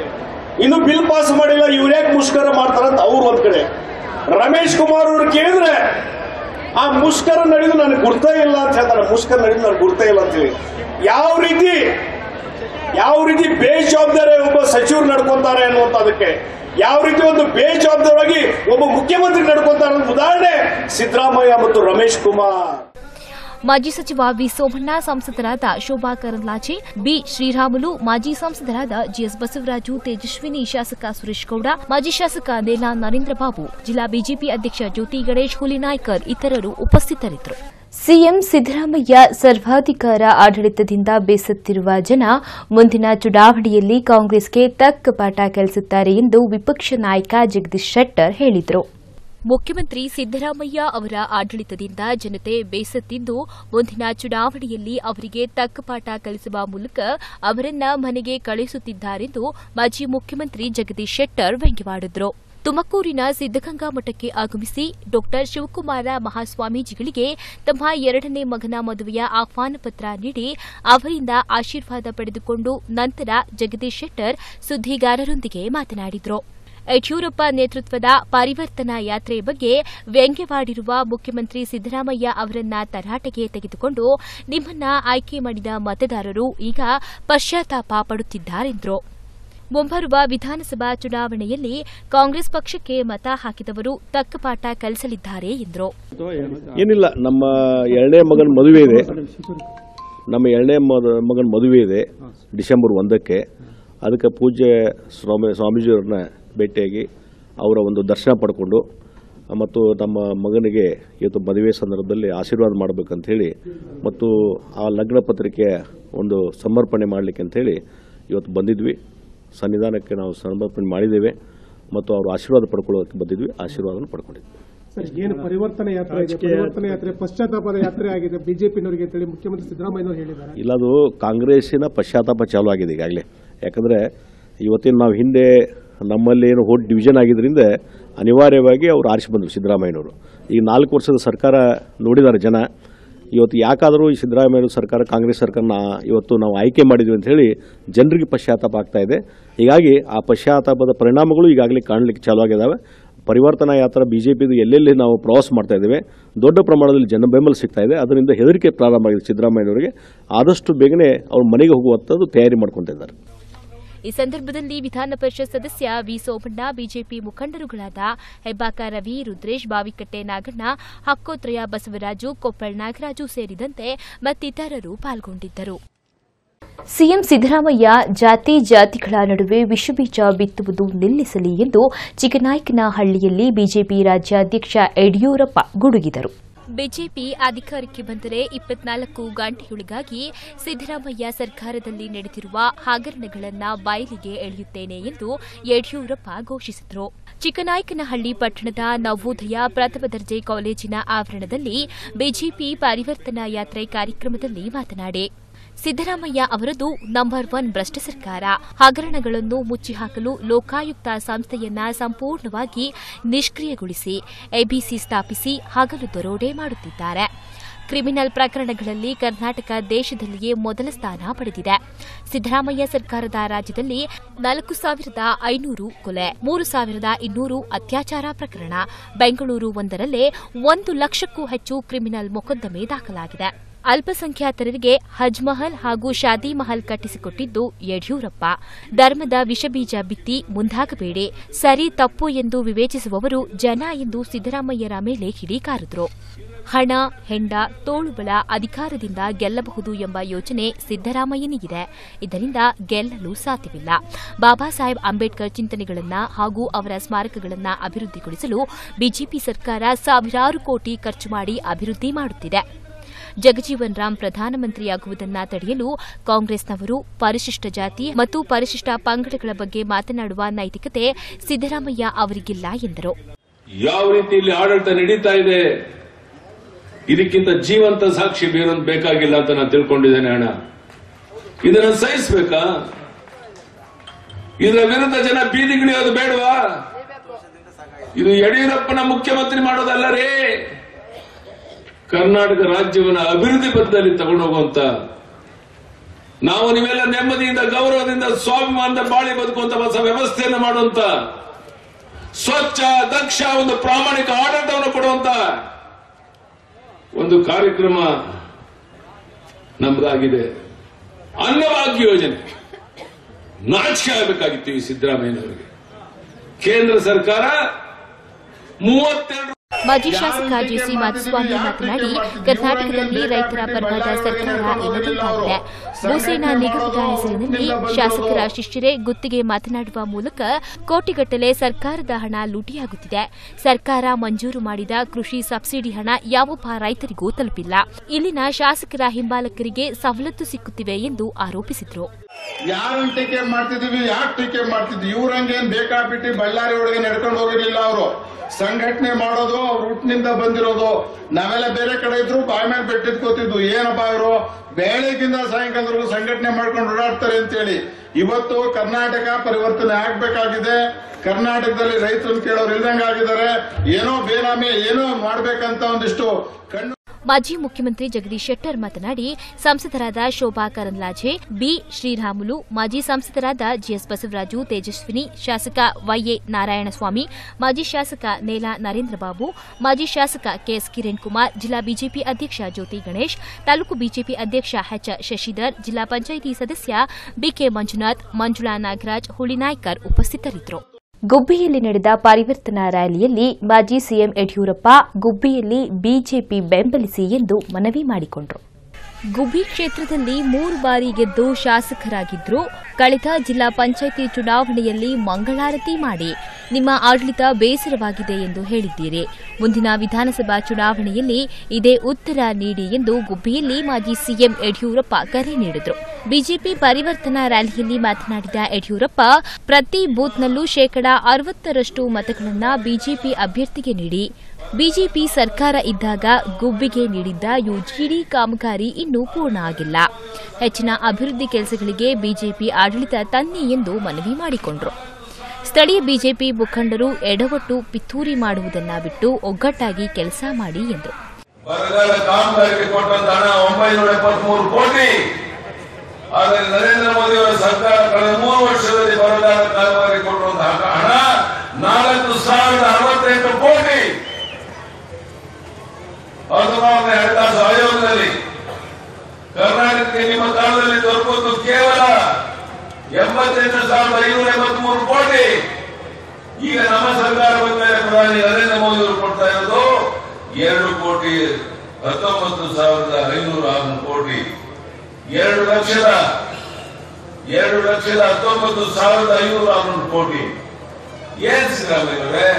ಇವ್ರು ಯಾಕೆ ಮುಷ್ಕರ ಮಾಡ್ತಾರಂತ ಅವ್ರು ಒಂದ್ ಕಡೆ. ರಮೇಶ್ ಕುಮಾರ್ ಅವರು ಕೇಳಿದ್ರೆ ಆ ಮುಷ್ಕರ ನಡೆದು ನನಗೆ ಗುರ್ತೇ ಇಲ್ಲ ಅಂತ ಹೇಳ್ತಾರೆ. ಮುಷ್ಕರ ನಡೆದು ನನಗೆ ಗುರ್ತೇ ಇಲ್ಲ ಅಂತ ಹೇಳಿ ಯಾವ ರೀತಿ ಬೇಜವಾಬ್ದಾರಿ ಒಬ್ಬ ಸಚಿವರು ನಡ್ಕೊಂತಾರೆ ಅನ್ನುವಂಥದಕ್ಕೆ, ಯಾವ ರೀತಿ ಒಂದು ಬೇಜವಾಬ್ದಾರಾಗಿ ಒಬ್ಬ ಮುಖ್ಯಮಂತ್ರಿ ನಡ್ಕೊಂತಾರೆ ಅನ್ನೋ ಉದಾಹರಣೆ ಸಿದ್ದರಾಮಯ್ಯ ಮತ್ತು ರಮೇಶ್ ಕುಮಾರ್. ಮಾಜಿ ಸಚಿವ ವಿ ಸೋಮಣ್ಣ, ಸಂಸದರಾದ ಶೋಭಾ ಕರಂದ್ಲಾಜೆ, ಬಿ ಶ್ರೀರಾಮುಲು, ಮಾಜಿ ಸಂಸದರಾದ ಜಿಎಸ್ ಬಸವರಾಜು, ತೇಜಸ್ವಿನಿ, ಶಾಸಕ ಸುರೇಶ್ ಗೌಡ, ಮಾಜಿ ಶಾಸಕ ನೇಲಾ ನರೇಂದ್ರ ಬಾಬು, ಜಿಲ್ಲಾ ಬಿಜೆಪಿ ಅಧ್ಯಕ್ಷ ಜ್ಯೋತಿ ಗಣೇಶ್ ಹುಲಿನಾಯ್ಕರ್ ಇತರರು ಉಪಸ್ಥಿತರಿದ್ದರು. ಸಿಎಂ ಸಿದ್ದರಾಮಯ್ಯ ಸರ್ವಾಧಿಕಾರ ಆಡಳಿತದಿಂದ ಬೇಸತ್ತಿರುವ ಜನ ಮುಂದಿನ ಚುನಾವಣೆಯಲ್ಲಿ ಕಾಂಗ್ರೆಸ್ಗೆ ತಕ್ಕ ಪಾಠ ಕಲಿಸುತ್ತಾರೆ ಎಂದು ವಿಪಕ್ಷ ನಾಯಕ ಜಗದೀಶ್ ಶೆಟ್ಟರ್ ಹೇಳಿದರು. ಮುಖ್ಯಮಂತ್ರಿ ಸಿದ್ದರಾಮಯ್ಯ ಅವರ ಆಡಳಿತದಿಂದ ಜನತೆ ಬೇಸತ್ತಿದ್ದು ಮುಂದಿನ ಚುನಾವಣೆಯಲ್ಲಿ ಅವರಿಗೆ ತಕ್ಕ ಪಾಠ ಕಲಿಸುವ ಮೂಲಕ ಅವರನ್ನ ಮನೆಗೆ ಕಳುಹಿಸುತ್ತಿದ್ದಾರೆಂದು ಮಾಜಿ ಮುಖ್ಯಮಂತ್ರಿ ಜಗದೀಶ್ ಶೆಟ್ಟರ್ ವ್ಯಂಗ್ಯವಾಡಿದರು. ತುಮಕೂರಿನ ಸಿದ್ದಗಂಗಾ ಮಠಕ್ಕೆ ಆಗಮಿಸಿ ಡಾ ಶಿವಕುಮಾರ ಮಹಾಸ್ವಾಮೀಜಿಗಳಿಗೆ ತಮ್ಮ 2ನೇ ಮಗನ ಮದುವೆಯ ಆಹ್ವಾನ ಪತ್ರ ನೀಡಿ ಅವರಿಂದ ಆಶೀರ್ವಾದ ಪಡೆದುಕೊಂಡು ನಂತರ ಜಗದೀಶ್ ಶೆಟ್ಟರ್ ಸುದ್ದಿಗಾರರೊಂದಿಗೆ ಮಾತನಾಡಿದರು. ಯಡಿಯೂರಪ್ಪ ನೇತೃತ್ವದ ಪರಿವರ್ತನಾ ಯಾತ್ರೆ ಬಗ್ಗೆ ವ್ಯಂಗ್ಯವಾಡಿರುವ ಮುಖ್ಯಮಂತ್ರಿ ಸಿದ್ದರಾಮಯ್ಯ ಅವರನ್ನ ತರಾಟೆಗೆ ತೆಗೆದುಕೊಂಡು ನಿಮ್ಮನ್ನ ಆಯ್ಕೆ ಮಾಡಿದ ಮತದಾರರು ಈಗ ಪಶ್ಚಾತ್ತಾಪ ಪಡುತ್ತಿದ್ದಾರೆಂದರು. ಮುಂಬರುವ ವಿಧಾನಸಭಾ ಚುನಾವಣೆಯಲ್ಲಿ ಕಾಂಗ್ರೆಸ್ ಪಕ್ಷಕ್ಕೆ ಮತ ಹಾಕಿದವರು ತಕ್ಕ ಪಾಠ ಕಲಿಸಲಿದ್ದಾರೆ ಎಂದರು. ಏನಿಲ್ಲ, ನಮ್ಮ 2ನೇ ಮಗನ ಮದುವೆ ಇದೆ. ನಮ್ಮ 2ನೇ ಮಗನ ಮದುವೆ ಇದೆ ಡಿಸೆಂಬರ್ 1ಕ್ಕೆ. ಅದಕ್ಕೆ ಪೂಜ್ಯ ಸ್ವಾಮೀಜಿಯವ್ರನ್ನ ಭೇಟಿಯಾಗಿ ಅವರ ಒಂದು ದರ್ಶನ ಪಡ್ಕೊಂಡು ಮತ್ತು ನಮ್ಮ ಮಗನಿಗೆ ಇವತ್ತು ಮದುವೆ ಸಂದರ್ಭದಲ್ಲಿ ಆಶೀರ್ವಾದ ಮಾಡಬೇಕಂತ ಹೇಳಿ ಮತ್ತು ಆ ಲಗ್ನ ಪತ್ರಿಕೆ ಒಂದು ಸಮರ್ಪಣೆ ಮಾಡಲಿಕ್ಕೆ ಅಂತ ಹೇಳಿ ಇವತ್ತು ಬಂದಿದ್ವಿ. ಸನ್ನಿಧಾನಕ್ಕೆ ನಾವು ಸಮರ್ಪಣೆ ಮಾಡಿದ್ದೇವೆ ಮತ್ತು ಅವರು ಆಶೀರ್ವಾದ ಪಡ್ಕೊಳ್ಳೋಕೆ ಬಂದಿದ್ವಿ. ಆಶೀರ್ವಾದ ಪಡ್ಕೊಂಡಿದ್ವಿ. ಏನು ಪರಿವರ್ತನೆ ಯಾತ್ರೆ ಇದೆ, ಪರಿವರ್ತನೆ ಯಾತ್ರೆ ಪಶ್ಚಾತ್ತಾಪದ ಯಾತ್ರೆ ಆಗಿದೆ ಬಿಜೆಪಿನವರಿಗೆ ಅಂತ ಹೇಳಿ ಮುಖ್ಯಮಂತ್ರಿ ಸಿದ್ದರಾಮಯ್ಯ ಹೇಳಿದ್ದಾರೆ. ಇಲ್ಲ, ಅದು ಕಾಂಗ್ರೆಸ್ಸಿನ ಪಶ್ಚಾತ್ತಾಪ ಚಾಲೂ ಆಗಿದೆ ಈಗಾಗಲೇ. ಯಾಕಂದರೆ ಇವತ್ತಿನ ನಾವು ಹಿಂದೆ ನಮ್ಮಲ್ಲಿ ಏನು ವೋಟ್ ಡಿವಿಷನ್ ಆಗಿದ್ದರಿಂದ ಅನಿವಾರ್ಯವಾಗಿ ಅವರು ಆರಿಸಿ ಬಂದರು ಸಿದ್ದರಾಮಯ್ಯನವರು. ಈಗ 4 ವರ್ಷದ ಸರ್ಕಾರ ನೋಡಿದ್ದಾರೆ ಜನ. ಇವತ್ತು ಯಾಕಾದರೂ ಈ ಸಿದ್ದರಾಮಯ್ಯ ಸರ್ಕಾರ ಕಾಂಗ್ರೆಸ್ ಸರ್ಕಾರನ ಇವತ್ತು ನಾವು ಆಯ್ಕೆ ಮಾಡಿದ್ವಿ ಅಂತ ಹೇಳಿ ಜನರಿಗೆ ಪಶ್ಚಾತ್ತಾಪ ಆಗ್ತಾ ಇದೆ. ಹೀಗಾಗಿ ಆ ಪಶ್ಚಾತ್ತಾಪದ ಪರಿಣಾಮಗಳು ಈಗಾಗಲೇ ಕಾಣಲಿಕ್ಕೆ ಚಾಲೂ ಆಗಿದ್ದಾವೆ. ಪರಿವರ್ತನಾ ಯಾತ್ರಾ ಬಿಜೆಪಿದು ಎಲ್ಲೆಲ್ಲಿ ನಾವು ಪ್ರವಾಸ ಮಾಡ್ತಾ ಇದ್ದೇವೆ, ದೊಡ್ಡ ಪ್ರಮಾಣದಲ್ಲಿ ಜನ ಬೆಂಬಲ ಸಿಗ್ತಾ ಇದೆ. ಅದರಿಂದ ಹೆದರಿಕೆ ಪ್ರಾರಂಭ ಆಗಿದೆ ಸಿದ್ದರಾಮಯ್ಯನವರಿಗೆ. ಆದಷ್ಟು ಬೇಗನೆ ಅವ್ರ ಮನೆಗೆ ಹೋಗುವಂಥದ್ದು ತಯಾರಿ ಮಾಡ್ಕೊತಾ ಇದ್ದಾರೆ. ಈ ಸಂದರ್ಭದಲ್ಲಿ ವಿಧಾನ ಪರಿಷತ್ ಸದಸ್ಯ ವಿ ಸೋಮಣ್ಣ, ಬಿಜೆಪಿ ಮುಖಂಡರುಗಳಾದ ಹೆಬ್ಬಾಕ ರವಿ, ರುದ್ರೇಶ್, ಬಾವಿಕಟ್ಟೆ ನಾಗಣ್ಣ, ಹಕ್ಕೋತ್ರಯ ಬಸವರಾಜು, ಕೊಪ್ಪಳ ನಾಗರಾಜು ಸೇರಿದಂತೆ ಮತ್ತಿತರರು ಪಾಲ್ಗೊಂಡಿದ್ದರು. ಸಿಎಂ ಸಿದ್ದರಾಮಯ್ಯ ಜಾತಿಗಳ ನಡುವೆ ವಿಷಬೀಜ ಬಿತ್ತುವುದು ನಿಲ್ಲಿಸಲಿ ಎಂದು ಚಿಕ್ಕನಾಯಕನಹಳ್ಳಿಯಲ್ಲಿ ಬಿಜೆಪಿ ರಾಜ್ಯಾಧ್ಯಕ್ಷ ಯಡಿಯೂರಪ್ಪ ಗುಡುಗಿದರು. ಬಿಜೆಪಿ ಅಧಿಕಾರಕ್ಕೆ ಬಂದರೆ 24 ಗಂಟೆಯೊಳಗಾಗಿ ಸಿದ್ದರಾಮಯ್ಯ ಸರ್ಕಾರದಲ್ಲಿ ನಡೆದಿರುವ ಹಗರಣಗಳನ್ನು ಬಯಲಿಗೆ ಎಳೆಯುತ್ತೇನೆ ಎಂದು ಯಡಿಯೂರಪ್ಪ ಘೋಷಿಸಿದರು. ಚಿಕ್ಕನಾಯಕನಹಳ್ಳಿ ಪಟ್ಟಣದ ನವೋದಯ ಪ್ರಥಮ ದರ್ಜೆ ಕಾಲೇಜಿನ ಆವರಣದಲ್ಲಿ ಬಿಜೆಪಿ ಪರಿವರ್ತನಾ ಯಾತ್ರೆ ಕಾರ್ಯಕ್ರಮದಲ್ಲಿ ಮಾತನಾಡಿ, ಸಿದ್ದರಾಮಯ್ಯ ಅವರದು ನಂಬರ್ 1 ಭ್ರಷ್ಟ ಸರ್ಕಾರ. ಹಗರಣಗಳನ್ನು ಮುಚ್ಚಿಹಾಕಲು ಲೋಕಾಯುಕ್ತ ಸಂಸ್ಥೆಯನ್ನ ಸಂಪೂರ್ಣವಾಗಿ ನಿಷ್ಕ್ರಿಯಗೊಳಿಸಿ ಎಬಿಸಿ ಸ್ಥಾಪಿಸಿ ಹಗಲು ದರೋಡೆ ಮಾಡುತ್ತಿದ್ದಾರೆ. ಕ್ರಿಮಿನಲ್ ಪ್ರಕರಣಗಳಲ್ಲಿ ಕರ್ನಾಟಕ ದೇಶದಲ್ಲಿಯೇ ಮೊದಲ ಸ್ಥಾನ ಪಡೆದಿದೆ. ಸಿದ್ದರಾಮಯ್ಯ ಸರ್ಕಾರದ ರಾಜ್ಯದಲ್ಲಿ 4,500 ಕೊಲೆ, 3,200 ಅತ್ಯಾಚಾರ ಪ್ರಕರಣ, ಬೆಂಗಳೂರು ಒಂದರಲ್ಲೇ 1 ಲಕ್ಷಕ್ಕೂ ಹೆಚ್ಚು ಕ್ರಿಮಿನಲ್ ಮೊಕದ್ದಮೆ ದಾಖಲಾಗಿದೆ. ಅಲ್ಪಸಂಖ್ಯಾತರಿಗೆ ಹಜ್ ಮಹಲ್ ಹಾಗೂ ಶಾದಿ ಮಹಲ್ ಕಟ್ಟಿಸಿಕೊಟ್ಟಿದ್ದು ಯಡಿಯೂರಪ್ಪ. ಧರ್ಮದ ವಿಷಬೀಜ ಬಿತ್ತಿ ಮುಂದಾಗಬೇಡಿ, ಸರಿ ತಪ್ಪು ಎಂದು ವಿವೇಚಿಸುವವರು ಜನ ಎಂದು ಸಿದ್ದರಾಮಯ್ಯರ ಮೇಲೆ ಕಿಡಿಕಾರಿದರು. ಹಣ, ಹೆಂಡ, ತೋಳುಬಲ, ಅಧಿಕಾರದಿಂದ ಗೆಲ್ಲಬಹುದು ಎಂಬ ಯೋಚನೆ ಸಿದ್ದರಾಮಯ್ಯನಿಗಿದೆ. ಇದರಿಂದ ಗೆಲ್ಲಲು ಸಾಧ್ಯವಿಲ್ಲ. ಬಾಬಾ ಸಾಹೇಬ್ ಅಂಬೇಡ್ಕರ್ ಚಿಂತನೆಗಳನ್ನು ಹಾಗೂ ಅವರ ಸ್ಮಾರಕಗಳನ್ನು ಅಭಿವೃದ್ಧಿಗೊಳಿಸಲು ಬಿಜೆಪಿ ಸರ್ಕಾರ ಸಾವಿರಾರು ಕೋಟಿ ಖರ್ಚು ಮಾಡಿ ಅಭಿವೃದ್ಧಿ ಮಾಡುತ್ತಿದೆ. ಜಗಜೀವನ್ ರಾಮ್ ಪ್ರಧಾನಮಂತ್ರಿಯಾಗುವುದನ್ನು ತಡೆಯಲು ಕಾಂಗ್ರೆಸ್ನವರು ಪರಿಶಿಷ್ಟ ಜಾತಿ ಮತ್ತು ಪರಿಶಿಷ್ಟ ಪಂಗಡಗಳ ಬಗ್ಗೆ ಮಾತನಾಡುವ ನೈತಿಕತೆ ಸಿದ್ದರಾಮಯ್ಯ ಅವರಿಗಿಲ್ಲ ಎಂದರು. ಯಾವ ರೀತಿ ಇಲ್ಲಿ ಆಡಳಿತ ನಡೀತಾ ಇದೆ, ಇದಕ್ಕಿಂತ ಜೀವಂತ ಸಾಕ್ಷಿ ಬೇರೊಂದು ಬೇಕಾಗಿಲ್ಲ ಅಂತ ನಾನು ತಿಳ್ಕೊಂಡಿದ್ದೇನೆ. ಅಣ್ಣ, ಇದನ್ನ ಸಹಿಸಬೇಕಾ? ಇದರ ವಿರುದ್ಧ ಜನ ಬೀದಿಗಿಳಿಯೋದು ಬೇಡವಾ? ಇದು ಯಡಿಯೂರಪ್ಪನ ಮುಖ್ಯಮಂತ್ರಿ ಮಾಡೋದಲ್ಲ ರೀ. ಕರ್ನಾಟಕ ರಾಜ್ಯವನ್ನು ಅಭಿವೃದ್ಧಿ ಪಥದಲ್ಲಿ ತಗೊಂಡೋಗುವಂತ, ನಾವು ನೀವೆಲ್ಲ ನೆಮ್ಮದಿಯಿಂದ, ಗೌರವದಿಂದ, ಸ್ವಾಭಿಮಾನದ ಬಾಳಿ ಬದುಕುವಂತ ಹೊಸ ವ್ಯವಸ್ಥೆಯನ್ನು ಮಾಡುವಂತ, ಸ್ವಚ್ಛ, ದಕ್ಷ, ಒಂದು ಪ್ರಾಮಾಣಿಕ ಆಡಳಿತವನ್ನು ಕೊಡುವಂತ ಒಂದು ಕಾರ್ಯಕ್ರಮ ನಮ್ಮದಾಗಿದೆ. ಅನ್ನಭಾಗ್ಯ ಯೋಜನೆ ನಾಚಿಕೆ ಆಗಬೇಕಾಗಿತ್ತು ಈ ಸಿದ್ದರಾಮಯ್ಯನವರಿಗೆ. ಕೇಂದ್ರ ಸರ್ಕಾರ 32 ಮಾಜಿ ಶಾಸಕ ಜಿಸಿ ಮಾಧುಸ್ವಾಮಿ ಮಾತನಾಡಿ, ಕರ್ನಾಟಕದಲ್ಲಿ ರೈತರ ಪರವಾದ ಸರ್ಕಾರ ಇಲ್ಲದಂತಾಗಿದೆ. ಭೂಸೇನಾ ನಿಗಮದ ಹೆಸರಿನಲ್ಲಿ ಶಾಸಕರ ಶಿಷ್ಯರೇ ಗುತ್ತಿಗೆ ಮಾತನಾಡುವ ಮೂಲಕ ಕೋಟಿಗಟ್ಟಲೆ ಸರ್ಕಾರದ ಹಣ ಲೂಟಿಯಾಗುತ್ತಿದೆ. ಸರ್ಕಾರ ಮಂಜೂರು ಮಾಡಿದ ಕೃಷಿ ಸಬ್ಸಿಡಿ ಹಣ ಯಾವೊಬ್ಬ ರೈತರಿಗೂ ತಲುಪಿಲ್ಲ. ಇಲ್ಲಿನ ಶಾಸಕರ ಹಿಂಬಾಲಕರಿಗೆ ಸವಲತ್ತು ಸಿಕ್ಕುತ್ತಿವೆ ಎಂದು ಆರೋಪಿಸಿದರು. ಯಾರನ್ನು ಟೀಕೆ ಮಾಡ್ತಿದೀವಿ, ಯಾಕೆ ಟೀಕೆ ಮಾಡ್ತಿದ್ವಿ? ಇವ್ರಂಗೇನ್ ಬೇಕಾಬಿಟ್ಟು ಬಳ್ಳಾರಿ ಒಳಗೆ ನಡ್ಕೊಂಡು ಹೋಗಿರ್ಲಿಲ್ಲ. ಅವರು ಸಂಘಟನೆ ಮಾಡೋದು ಅವ್ರ ಹುಟ್ಟಿನಿಂದ ಬಂದಿರೋದು. ನಾವೆಲ್ಲ ಬೇರೆ ಕಡೆ ಇದ್ರು ಬಾಯಿ ಮೇಲೆ ಬೆಟ್ಟಿದ್ಕೋತಿದ್ವು. ಏನಪ್ಪಾ ಇವರು ಬೆಳಗಿಂದ ಸಾಯಂಕಾಲದವರೆಗೂ ಸಂಘಟನೆ ಮಾಡ್ಕೊಂಡು ಓಡಾಡ್ತಾರೆ ಅಂತೇಳಿ. ಇವತ್ತು ಕರ್ನಾಟಕ ಪರಿವರ್ತನೆ ಆಗ್ಬೇಕಾಗಿದೆ. ಕರ್ನಾಟಕದಲ್ಲಿ ರೈತರನ್ನು ಕೇಳೋರು ಇಲ್ದಂಗಾಗಿದ್ದಾರೆ. ಏನೋ ಬೇನಾಮಿ ಏನೋ ಮಾಡ್ಬೇಕಂತ ಒಂದಿಷ್ಟು ಕಣ್ಣು. ಮಾಜಿ ಮುಖ್ಯಮಂತ್ರಿ ಜಗದೀಶ್ ಶೆಟ್ಟರ್ ಮಾತನಾಡಿ, ಸಂಸದರಾದ ಶೋಭಾ ಕರಂದ್ಲಾಜೆ, ಬಿ ಶ್ರೀರಾಮುಲು, ಮಾಜಿ ಸಂಸದರಾದ ಜಿಎಸ್ ಬಸವರಾಜು, ತೇಜಸ್ವಿನಿ, ಶಾಸಕ ವೈಎ ನಾರಾಯಣಸ್ವಾಮಿ, ಮಾಜಿ ಶಾಸಕ ನೇಲಾ ನರೇಂದ್ರಬಾಬು, ಮಾಜಿ ಶಾಸಕ ಕೆಎಸ್ ಕಿರಣ್ ಕುಮಾರ್, ಜಿಲ್ಲಾ ಬಿಜೆಪಿ ಅಧ್ಯಕ್ಷ ಜ್ಯೋತಿ ಗಣೇಶ್, ತಾಲೂಕು ಬಿಜೆಪಿ ಅಧ್ಯಕ್ಷ ಎಚ್ ಶಶಿಧರ್, ಜಿಲ್ಲಾ ಪಂಚಾಯಿತಿ ಸದಸ್ಯ ಬಿಕೆ ಮಂಜುನಾಥ್, ಮಂಜುಳಾ ನಾಗರಾಜ್, ಹುಳಿನಾಯ್ಕರ್ ಉಪಸ್ಥಿತರಿದ್ದರು. ಗುಬ್ಬಿಯಲ್ಲಿ ನಡೆದ ಪರಿವರ್ತನಾ ರ್ಯಾಲಿಯಲ್ಲಿ ಮಾಜಿ ಸಿಎಂ ಯಡಿಯೂರಪ್ಪ ಗುಬ್ಬಿಯಲ್ಲಿ ಬಿಜೆಪಿ ಬೆಂಬಲಿಸಿ ಎಂದು ಮನವಿ ಮಾಡಿಕೊಂಡರು. ಗುಬ್ಬಿ ಕ್ಷೇತ್ರದಲ್ಲಿ 3 ಬಾರಿ ಗೆದ್ದು ಶಾಸಕರಾಗಿದ್ರು. ಕಳೆದ ಜಿಲ್ಲಾ ಪಂಚಾಯಿತಿ ಚುನಾವಣೆಯಲ್ಲಿ ಮಂಗಳಾರತಿ ಮಾಡಿ ನಿಮ್ಮ ಆಡಳಿತ ಬೇಸರವಾಗಿದೆ ಎಂದು ಹೇಳಿದ್ದೀರಿ. ಮುಂದಿನ ವಿಧಾನಸಭಾ ಚುನಾವಣೆಯಲ್ಲಿ ಇದೇ ಉತ್ತರ ನೀಡಿ ಎಂದು ಗುಬ್ಬಿಯಲ್ಲಿ ಮಾಜಿ ಸಿಎಂ ಯಡಿಯೂರಪ್ಪ ಕರೆ ನೀಡಿದರು. ಬಿಜೆಪಿ ಪರಿವರ್ತನಾ ರ್ಯಾಲಿಯಲ್ಲಿ ಮಾತನಾಡಿದ ಯಡಿಯೂರಪ್ಪ, ಪ್ರತಿ ಬೂತ್ನಲ್ಲೂ 60% ಮತಗಳನ್ನು ಬಿಜೆಪಿ ಅಭ್ಯರ್ಥಿಗೆ ನೀಡಿ. ಬಿಜೆಪಿ ಸರ್ಕಾರ ಇದ್ದಾಗ ಗುಬ್ಬಿಗೆ ನೀಡಿದ್ದ ಯುಜಿಡಿ ಕಾಮಗಾರಿ ಇನ್ನೂ ಪೂರ್ಣ ಆಗಿಲ್ಲ. ಹೆಚ್ಚಿನ ಅಭಿವೃದ್ಧಿ ಕೆಲಸಗಳಿಗೆ ಬಿಜೆಪಿ ಆಡಳಿತ ತನ್ನಿ ಎಂದು ಮನವಿ ಮಾಡಿಕೊಂಡರು. ಸ್ಥಳೀಯ ಬಿಜೆಪಿ ಮುಖಂಡರು ಎಡವಟ್ಟು ಪಿತೂರಿ ಮಾಡುವುದನ್ನ ಬಿಟ್ಟು ಒಗ್ಗಟ್ಟಾಗಿ ಕೆಲಸ ಮಾಡಿ ಎಂದರು. ಬರಗಾಲ ಕಾಮಗಾರಿಗೆ ಕೊಟ್ಟಂತ ಹಣ 973 ಕೋಟಿ. ಆದರೆ ನರೇಂದ್ರ ಮೋದಿ ಅವರ ಸರ್ಕಾರ ಕಳೆದ 3 ವರ್ಷದಲ್ಲಿ ಬರಗಾಲ ಕಾಮಗಾರಿ ಕೊಟ್ಟಂತಹ ಹಣ 4068 ಕೋಟಿ. ಅದು ನಾವು ಹಣಕಾಸು ಆಯೋಗದಲ್ಲಿ ಕರ್ನಾಟಕಕ್ಕೆ ನಿಮ್ಮ ಕಾಲದಲ್ಲಿ ದೊರಕುವುದು ಕೇವಲ 88,583 ಕೋಟಿ. ಈಗ ನಮ್ಮ ಸರ್ಕಾರ ಬಂದ ಮೇಲೆ ಪ್ರಧಾನಿ ನರೇಂದ್ರ ಮೋದಿ ಅವರು ಕೊಡ್ತಾ ಇರೋದು 2,19,506 ಕೋಟಿ. 2,19,506 ಕೋಟಿ. ಏನ್ ಸಿದ್ದರಾಮಯ್ಯವರೇ,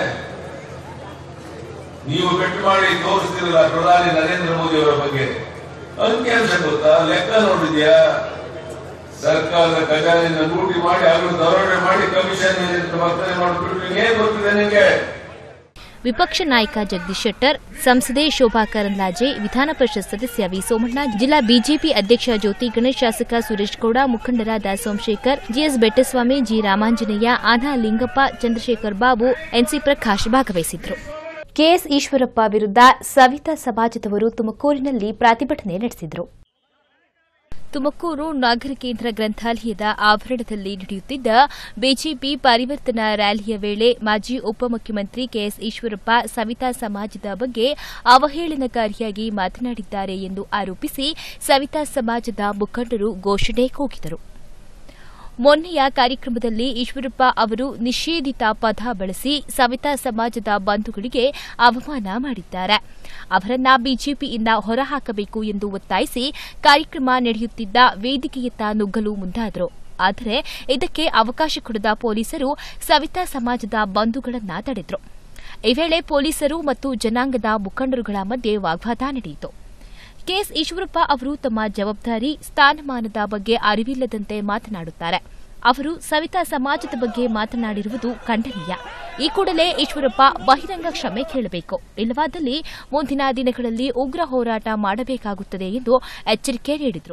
ನೀವು ಬೆಟ್ಟು ಮಾಡಿ ತೋರಿಸ್ತಿರಲ್ಲ ಪ್ರಧಾನಿ ನರೇಂದ್ರ ಮೋದಿ ಅವರ ಬಗ್ಗೆ. ಅಂಕಿಅಂಶ ಗೊತ್ತಾ? ಲೆಕ್ಕ ನೋಡಿದ್ಯಾ? ಸರ್ಕಾರದ ಖಜಾನೆಯನ್ನು ಲೂಟಿ ಮಾಡಿ ಅವರು ದರೋಡೆ ಮಾಡಿ ಕಮಿಷನ್ ವರ್ತನೆ ಮಾಡಿಬಿಟ್ಟು ಏನ್ ಗೊತ್ತಿದೆ ನಿಮಗೆ? ವಿಪಕ್ಷ ನಾಯಕ ಜಗದೀಶ್ ಶೆಟ್ಟರ್, ಸಂಸದೆ ಶೋಭಾ ಕರಂದ್ಲಾಜೆ, ವಿಧಾನ ಪರಿಷತ್ ಸದಸ್ಯ ವಿ ಸೋಮಣ್ಣ, ಜಿಲ್ಲಾ ಬಿಜೆಪಿ ಅಧ್ಯಕ್ಷ ಜ್ಯೋತಿ ಗಣೇಶ್, ಶಾಸಕ ಸುರೇಶ್ ಗೌಡ, ಮುಖಂಡರಾದ Somashekar, GS Bettaswamy, G Ramanjaneya, Ana Lingappa, Chandrashekar Babu, NC Prakash ಭಾಗವಹಿಸಿದ್ರು. ಕೆಎಸ್ ಈಶ್ವರಪ್ಪ ವಿರುದ್ಧ ಸವಿತಾ ಸಮಾಜದವರು ತುಮಕೂರಿನಲ್ಲಿ ಪ್ರತಿಭಟನೆ ನಡೆಸಿದರು. ತುಮಕೂರು ನಗರ ಕೇಂದ್ರ ಗ್ರಂಥಾಲಯದ ಆವರಣದಲ್ಲಿ ನಡೆಯುತ್ತಿದ್ದ ಬಿಜೆಪಿ ಪರಿವರ್ತನಾ ರ್ಯಾಲಿಯ ವೇಳೆ ಮಾಜಿ ಉಪಮುಖ್ಯಮಂತ್ರಿ ಕೆಎಸ್ ಈಶ್ವರಪ್ಪ ಸವಿತಾ ಸಮಾಜದ ಬಗ್ಗೆ ಅವಹೇಳನಕಾರಿಯಾಗಿ ಮಾತನಾಡಿದ್ದಾರೆ ಎಂದು ಆರೋಪಿಸಿ ಸವಿತಾ ಸಮಾಜದ ಮುಖಂಡರು ಘೋಷಣೆ ಕೂಗಿದರು. ಮೊನ್ನೆಯ ಕಾರ್ಯಕ್ರಮದಲ್ಲಿ ಈಶ್ವರಪ್ಪ ಅವರು ನಿಷೇಧಿತ ಪದ ಬಳಸಿ ಸವಿತಾ ಸಮಾಜದ ಬಂಧುಗಳಿಗೆ ಅವಮಾನ ಮಾಡಿದ್ದಾರೆ. ಅವರನ್ನ ಬಿಜೆಪಿಯಿಂದ ಹೊರಹಾಕಬೇಕು ಎಂದು ಒತ್ತಾಯಿಸಿ ಕಾರ್ಯಕ್ರಮ ನಡೆಯುತ್ತಿದ್ದ ವೇದಿಕೆಯತ್ತ ನುಗ್ಗಲು ಮುಂದಾದರು. ಆದರೆ ಇದಕ್ಕೆ ಅವಕಾಶ ಕೊಡದ ಪೊಲೀಸರು ಸವಿತಾ ಸಮಾಜದ ಬಂಧುಗಳನ್ನ ತಡೆದರು. ಈ ವೇಳೆ ಪೊಲೀಸರು ಮತ್ತು ಜನಾಂಗದ ಮುಖಂಡರುಗಳ ಮಧ್ಯೆ ವಾಗ್ವಾದ ನಡೆಯಿತು. ಕೆಎಸ್ ಈಶ್ವರಪ್ಪ ಅವರು ತಮ್ಮ ಜವಾಬ್ದಾರಿ ಸ್ಥಾನಮಾನದ ಬಗ್ಗೆ ಅರಿವಿಲ್ಲದಂತೆ ಮಾತನಾಡುತ್ತಾರೆ. ಅವರು ಸವಿತಾ ಸಮಾಜದ ಬಗ್ಗೆ ಮಾತನಾಡಿರುವುದು ಖಂಡನೀಯ. ಈ ಕೂಡಲೇ ಈಶ್ವರಪ್ಪ ಬಹಿರಂಗ ಕ್ಷಮೆ ಕೇಳಬೇಕು, ಇಲ್ಲವಾದಲ್ಲಿ ಮುಂದಿನ ದಿನಗಳಲ್ಲಿ ಉಗ್ರ ಹೋರಾಟ ಮಾಡಬೇಕಾಗುತ್ತದೆ ಎಂದು ಎಚ್ಚರಿಕೆ ನೀಡಿದರು.